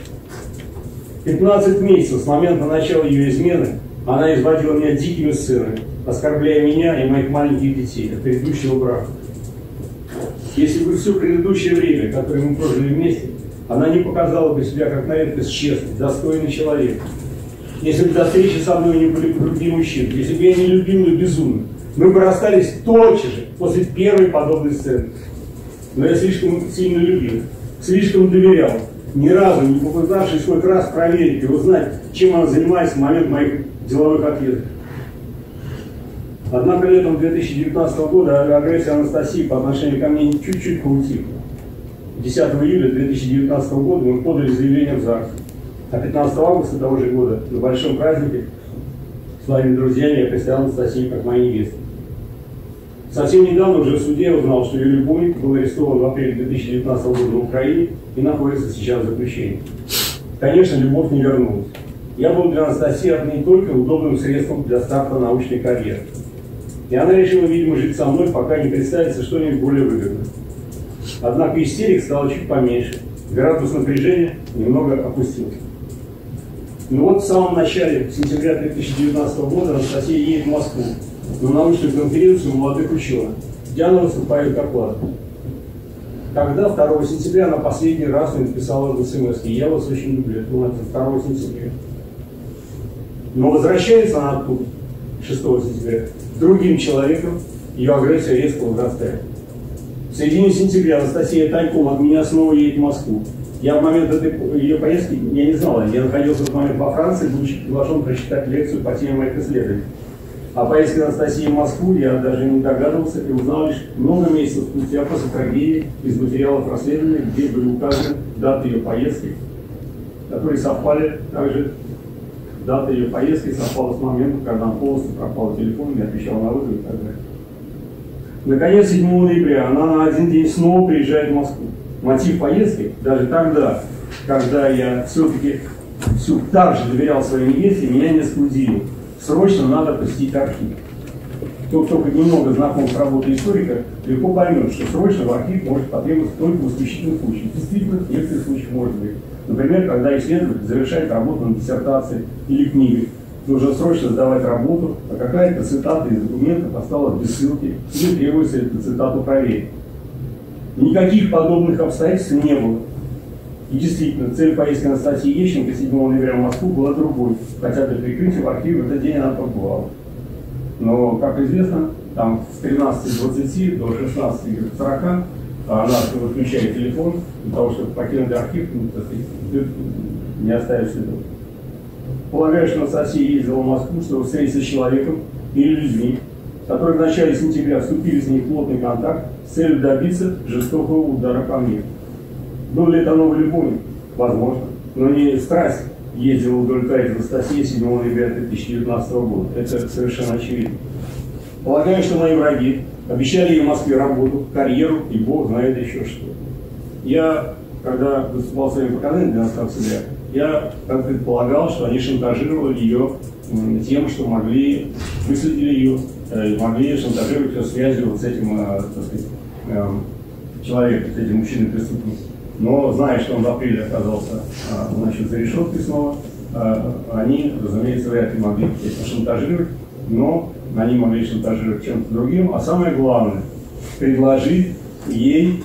15 месяцев с момента начала ее измены она изводила меня дикими сценами, оскорбляя меня и моих маленьких детей от предыдущего брака. Если бы все предыдущее время, которое мы прожили вместе, она не показала бы себя как на редкость честный, достойный человек, если бы до встречи со мной не были другие мужчины, если бы я не любил ее безумно, мы бы расстались тотчас же, после первой подобной сцены. Но я слишком сильно любил, слишком доверял, ни разу не попытавшись хоть раз проверить и узнать, чем она занимается в момент моих деловых отъездов. Однако летом 2019 года агрессия Анастасии по отношению ко мне чуть-чуть поутихла. 10 июля 2019 года мы подали заявление в ЗАГС. А 15 августа того же года на большом празднике с своими друзьями я представил Анастасию как мою невесту. Совсем недавно уже в суде я узнал, что ее любовник был арестован в апреле 2019 года в Украине и находится сейчас в заключении. Конечно, любовь не вернулась. Я был для Анастасии отныне только удобным средством для старта научной карьеры. И она решила, видимо, жить со мной, пока не представится что-нибудь более выгодное. Однако истерик стало чуть поменьше. Градус напряжения немного опустился. Но вот в самом начале сентября 2019 года Анастасия едет в Москву на научную конференцию молодых ученых, где она выступает докладом. Тогда, 2 сентября, она последний раз мне написала в СМС: «Я вас очень люблю». Это было 2 сентября. Но возвращается она оттуда 6 сентября другим человеком, ее агрессия резко возрастает. В середине сентября Анастасия тайком от меня снова едет в Москву. Я в момент этой ее поездки я не знал, я находился в этот момент во Франции, будучи приглашен прочитать лекцию по теме моих исследований. О поездке Анастасии в Москву я даже не догадывался и узнал лишь много месяцев спустя после трагедии из материалов расследования, где были указаны даты ее поездки, которые совпали также. Дата ее поездки совпала с моментом, когда он полностью пропал телефон, не отвечал на вызов и так далее. Наконец, 7 ноября она на один день снова приезжает в Москву. Мотив поездки, даже тогда, когда я все-таки так же доверял своей невесте, меня не скудило. Срочно надо посетить архив. Кто только немного знаком с работой историка, легко поймет, что срочно в архив может потребоваться только в исключительных случаях. Действительно, в некоторых случаях может быть. Например, когда исследователь завершает работу над диссертацией или книгой, нужно срочно сдавать работу, а какая-то цитата из документов осталась без ссылки, или требуется эту цитату проверить. Никаких подобных обстоятельств не было. И действительно, цель поездки Анастасии Ещенко 7 ноября в Москву была другой, хотя для прикрытия в архиве в этот день она побывала. Но, как известно, там с 13:20 до 16:40 она выключает телефон для того, чтобы покинуть архив, не оставив следов. Полагаю, что Анастасия ездила в Москву, чтобы встретиться с человеком или людьми, которые в начале сентября вступили с ней в плотный контакт с целью добиться жестокого удара по мне. Был ли это новый любовник? Возможно. Но не страсть ездила удовлетворять Анастасия 7 ноября 2019 года. Это совершенно очевидно. Полагаю, что мои враги обещали ей в Москве работу, карьеру и бог знает еще что. Я, когда выступал своими показаниями 12 октября, я предполагал, что они шантажировали ее тем, что могли, выследили ее, могли шантажировать ее связью вот с этим, так сказать, человеком, с этим мужчиной-преступником. Но, зная, что он в апреле оказался, значит, за решеткой снова, они, разумеется, вряд ли могли этим шантажировать, но они могли шантажировать чем-то другим. А самое главное, предложить ей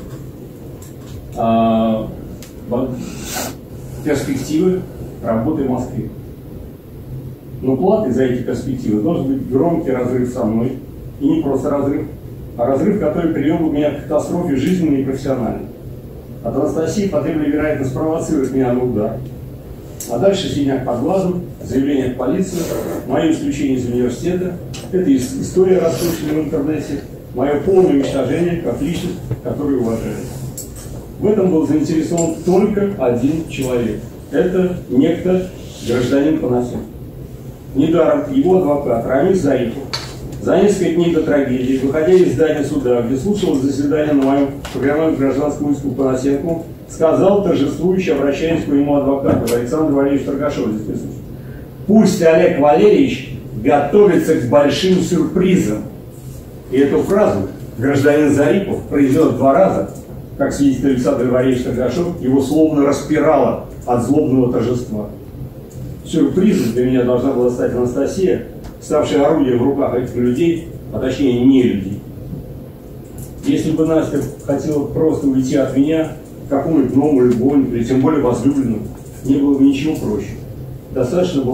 перспективы работы в Москве. Но платой за эти перспективы должен быть громкий разрыв со мной. И не просто разрыв, а разрыв, который привел бы меня к катастрофе жизненной и профессиональной. От Анастасии потребовали, вероятно, спровоцировать меня на удар. А дальше синяк под глазом, заявление в полицию, мое исключение из университета, это история, распущенная в интернете, мое полное уничтожение как личность, которую уважаю. В этом был заинтересован только один человек. Это некто гражданин Панасенко. Недаром его адвокат Рамиль Зарипов за несколько дней до трагедии, выходя из здания суда, где слушал заседание на моем программе гражданскому иску Панасенко, сказал, торжествующе обращаясь к моему адвокату Александру Валерьевичу Торгашову: пусть Олег Валерьевич готовится к большим сюрпризам. И эту фразу гражданин Зарипов произнес 2 раза, как свидетель Александр Валерьевич Торгашов, его словно распирало от злобного торжества. Сюрпризом для меня должна была стать Анастасия, ставшая орудием в руках этих людей, а точнее не людей. Если бы Настя хотела просто уйти от меня к какому-нибудь новому любовнику, или тем более возлюбленному, не было бы ничего проще. Достаточно было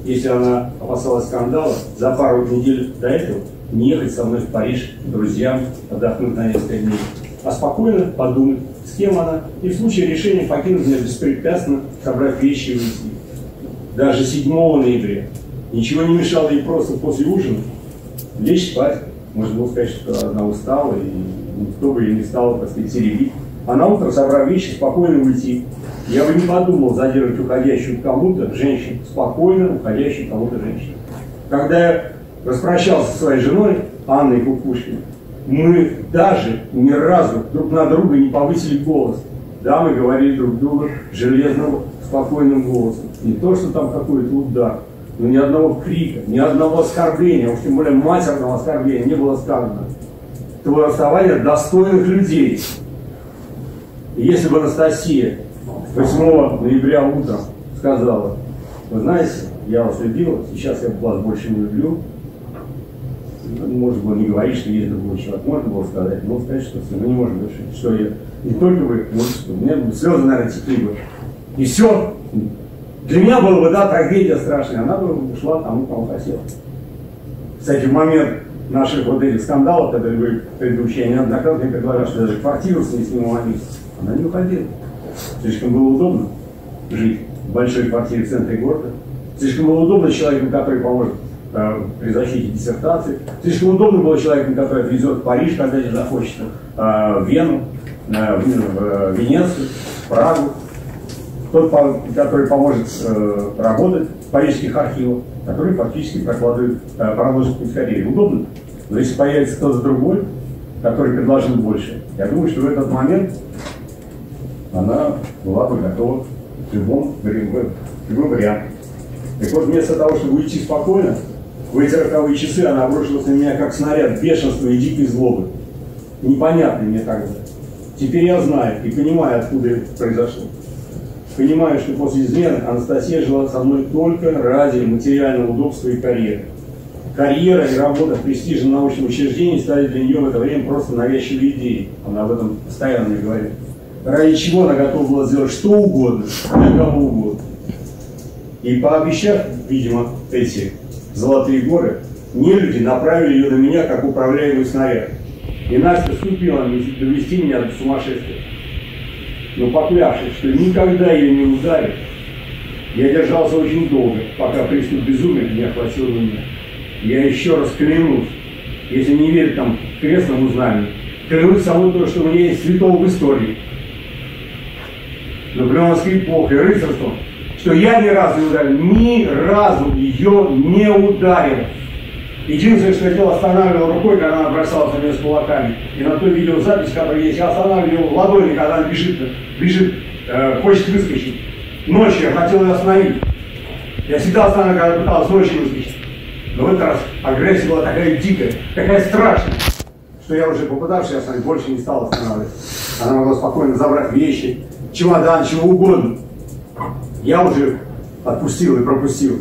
если она опасалась скандала, за пару недель до этого не ехать со мной в Париж к друзьям, отдохнуть на несколько дней, а спокойно подумать, с кем она, и в случае решения покинуть меня беспрепятственно, собрать вещи и уйти. Даже 7 ноября ничего не мешало ей просто после ужина лечь спать. Можно было сказать, что она устала, и никто бы ее не стал, так сказать, теребить. А на утро, собрав вещи, спокойно уйти. Я бы не подумал задерживать уходящую кому-то женщину, спокойно уходящую кому-то женщину. Когда я распрощался со своей женой, Анной Кукушкиной, мы даже ни разу друг на друга не повысили голос. Да, мы говорили друг другу железным, спокойным голосом. Не то, что там какой-то удар, но ни одного крика, ни одного оскорбления, уж тем более матерного оскорбления не было сказано. Это было расставание достойных людей. И если бы Анастасия 8 ноября утром сказала: вы знаете, я вас любила, сейчас я вас больше не люблю, можно было не говорить, что есть другой человек, можно было сказать, но сказать, что мы не можем решить, что я не только вы, но что у меня слезы, наверное, текли бы. И все. Для меня была бы, да, трагедия страшная, она бы ушла тому, кому хотела. Кстати, в момент наших вот этих скандалов, которые были предыдущие, я неоднократно предлагал, что даже квартиру с ней снимала месяц. Она не уходила. Слишком было удобно жить в большой квартире в центре города. Слишком было удобно человеку, который поможет при защите диссертации. Слишком удобно было человеку, который отвезет в Париж, когда не захочет, в Вену, в Венецию, в Прагу. Тот, который поможет работать в парижских архивах, который фактически проложит путь карьере. Удобно. Но если появится кто-то другой, который предложил больше, я думаю, что в этот момент она была бы готова к любому варианту. Так вот, вместо того, чтобы уйти спокойно, в эти роковые часы она обрушилась на меня как снаряд бешенства и дикой злобы. Непонятно мне тогда. Теперь я знаю и понимаю, откуда это произошло. Понимаю, что после измены Анастасия жила со мной только ради материального удобства и карьеры. Карьера и работа в престижном научном учреждении стали для нее в это время просто навязчивой идеей. Она об этом постоянно мне говорит. Ради чего она готова была сделать что угодно, для кого угодно. И пообещав, видимо, эти золотые горы, нелюди направили ее на меня, как управляемый снаряд. И Настя вступила довести меня до сумасшествия. Но поклявшись, что никогда ее не ударит, я держался очень долго, пока приступ безумия не охватил меня. Я еще раз клянусь, если не верить там крестному знамению, клянусь само то, что у меня есть святого в истории, наполеоновской эпохой, рыцарством, что я ни разу не ударил, ни разу ее не ударил. Единственное, что я делал, останавливал рукой, когда она бросалась на меня с кулаками. И на той видеозапись, которая есть, я останавливал ладони, когда она бежит, хочет выскочить. Ночью я хотел ее остановить. Я всегда останавливал, когда пыталась ночью выскочить. Но в этот раз агрессия была такая дикая, такая страшная, что я уже попытавшись остановить, больше не стал останавливать. Она могла спокойно забрать вещи, чемодан, чего угодно. Я уже отпустил и пропустил.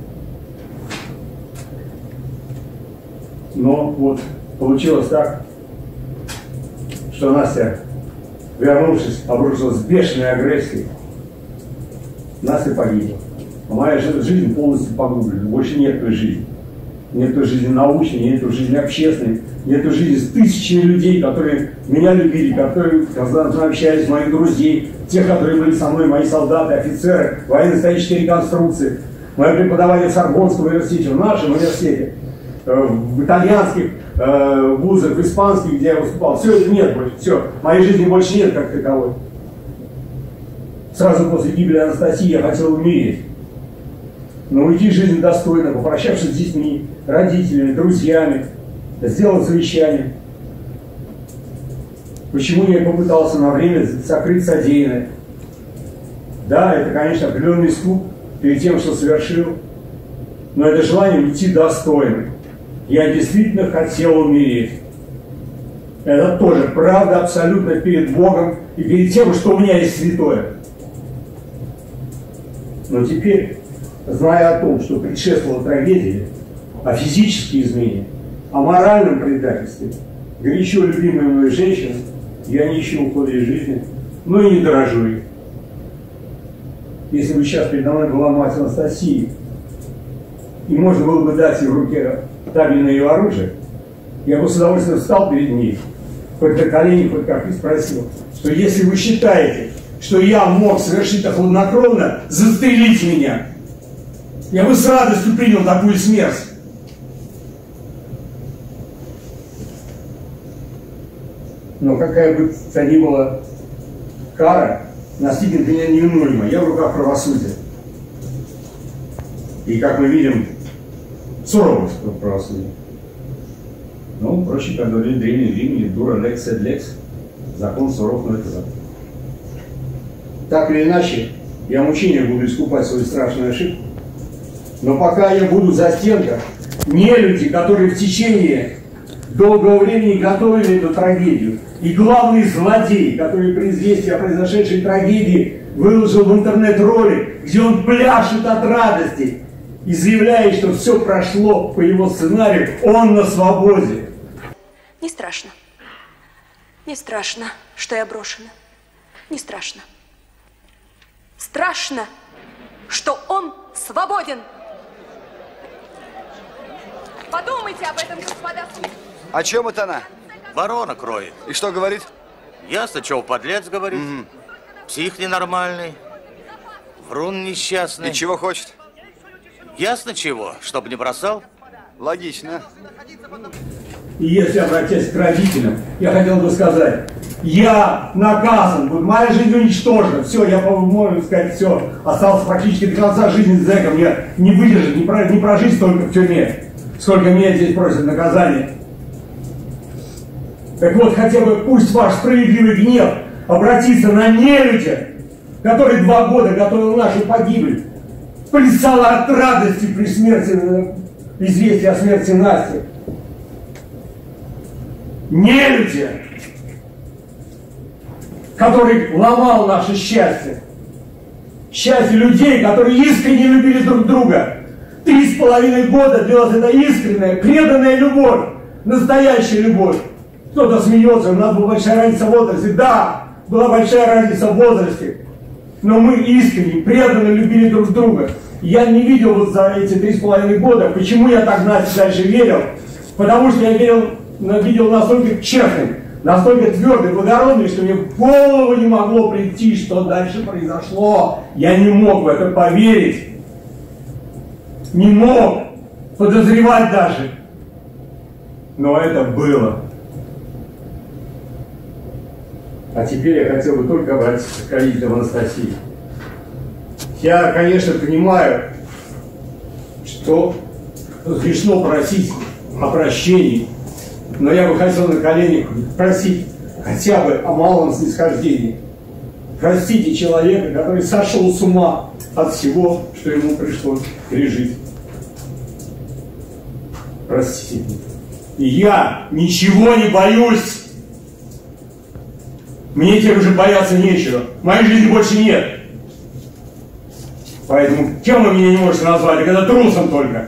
Но вот получилось так, что Настя, вернувшись, обрушилась с бешеной агрессией. Настя погибла. А моя жизнь полностью погублена. Больше нет той жизни. Нет той жизни научной, нет той жизни общественной, нет той жизни с тысячами людей, которые меня любили, которые общались, моих друзей, тех, которые были со мной, мои солдаты, офицеры, военно-исторические реконструкции, мое преподавание в Сорбонском университете, в нашем университете, в итальянских вузах, в испанских, где я выступал. Все это нет больше. Все. Моей жизни больше нет как таковой. Сразу после гибели Анастасии я хотел умереть. Но уйти в жизнь достойно, попрощавшись с детьми, родителями, друзьями, сделать завещание. Почему я попытался на время закрыть содеянное? Да, это, конечно, определенный стук перед тем, что совершил. Но это желание уйти достойно. Я действительно хотел умереть. Это тоже правда абсолютно перед Богом и перед тем, что у меня есть святое. Но теперь, зная о том, что предшествовала трагедия, о физической измене, о моральном предательстве, горячо любимой мной женщины, я не ищу ухода из жизни, но и не дорожу их. Если бы сейчас передо мной была мать Анастасии, и можно было бы дать ей в руке табельное ее оружие, я бы с удовольствием встал перед ней, хоть на колени, хоть как и спросил, что если вы считаете, что я мог совершить это хладнокровно, застрелите меня. Я бы с радостью принял такую смерть. Но какая бы то ни была кара, настигнет меня неминуемо. Я в руках правосудия. И, как мы видим, суровость правосудия. Ну, проще, как говорили древние римляне, дура лекс эд лекс. Закон суров, но это закон. Так или иначе, я мучением буду искупать свою страшную ошибку. Но пока я буду за стенках, нелюди, которые в течение долгого времени готовили эту трагедию, и главный злодей, который при известии о произошедшей трагедии выложил в интернет ролик, где он пляшет от радости и заявляет, что все прошло по его сценарию, он на свободе. Не страшно. Не страшно, что я брошена. Не страшно. Страшно, что он свободен. Подумайте об этом, господа. О чем это она? Ворона кроет. И что говорит? Ясно, чего подлец говорит. Псих ненормальный. Врун несчастный. И чего хочет? Ясно чего, чтобы не бросал. Логично. И если обратясь к родителям, я хотел бы сказать, я наказан, моя жизнь уничтожена, все, я, можно сказать, все, остался практически до конца жизни зэком, я не выдержать, не прожить столько в тюрьме, сколько меня здесь просят наказания. Так вот, хотя бы пусть ваш справедливый гнев обратится на нелюдя, который 2 года готовил нашу погибель, плясала от радости при смерти, известия о смерти Насти. Нелюдя, который ломал наше счастье. Счастье людей, которые искренне любили друг друга. 3,5 года длилась эта искренняя, преданная любовь, настоящая любовь. Кто-то смеется, у нас была большая разница в возрасте. Да, была большая разница в возрасте. Но мы искренне, преданно любили друг друга. Я не видел вот за эти 3,5 года, почему я так Насте дальше верил. Потому что я видел настолько честным, настолько твердый, благородный, что мне в голову не могло прийти, что дальше произошло. Я не мог в это поверить. Не мог подозревать даже. Но это было. А теперь я хотел бы только обратиться к родителям Анастасии. Я, конечно, понимаю, что грешно просить о прощении, но я бы хотел на коленях просить хотя бы о малом снисхождении. Простите человека, который сошел с ума от всего, что ему пришлось пережить. Простите. И я ничего не боюсь. Мне теперь уже бояться нечего. Моей жизни больше нет. Поэтому кем вы меня не можете назвать? Это трусом только.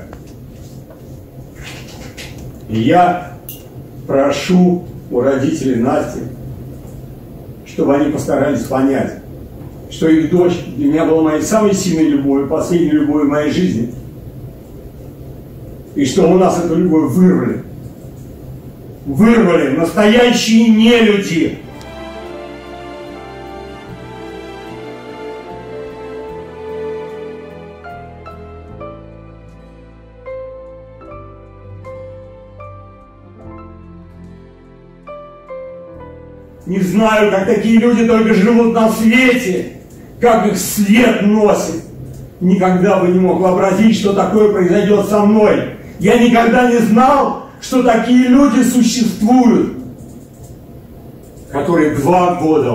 И я прошу у родителей Насти, чтобы они постарались понять, что их дочь для меня была моей самой сильной любовью, последней любовью в моей жизни. И что у нас эту любовь вырвали. Вырвали настоящие нелюди. Не знаю, как такие люди только живут на свете, как их свет носит. Никогда бы не мог вообразить, что такое произойдет со мной. Я никогда не знал, что такие люди существуют, которые 2 года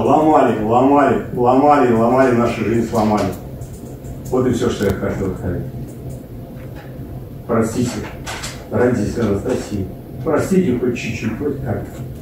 ломали нашу жизнь, сломали. Вот и все, что я хотел сказать. Простите, родители Анастасии, простите хоть чуть-чуть, хоть как-то.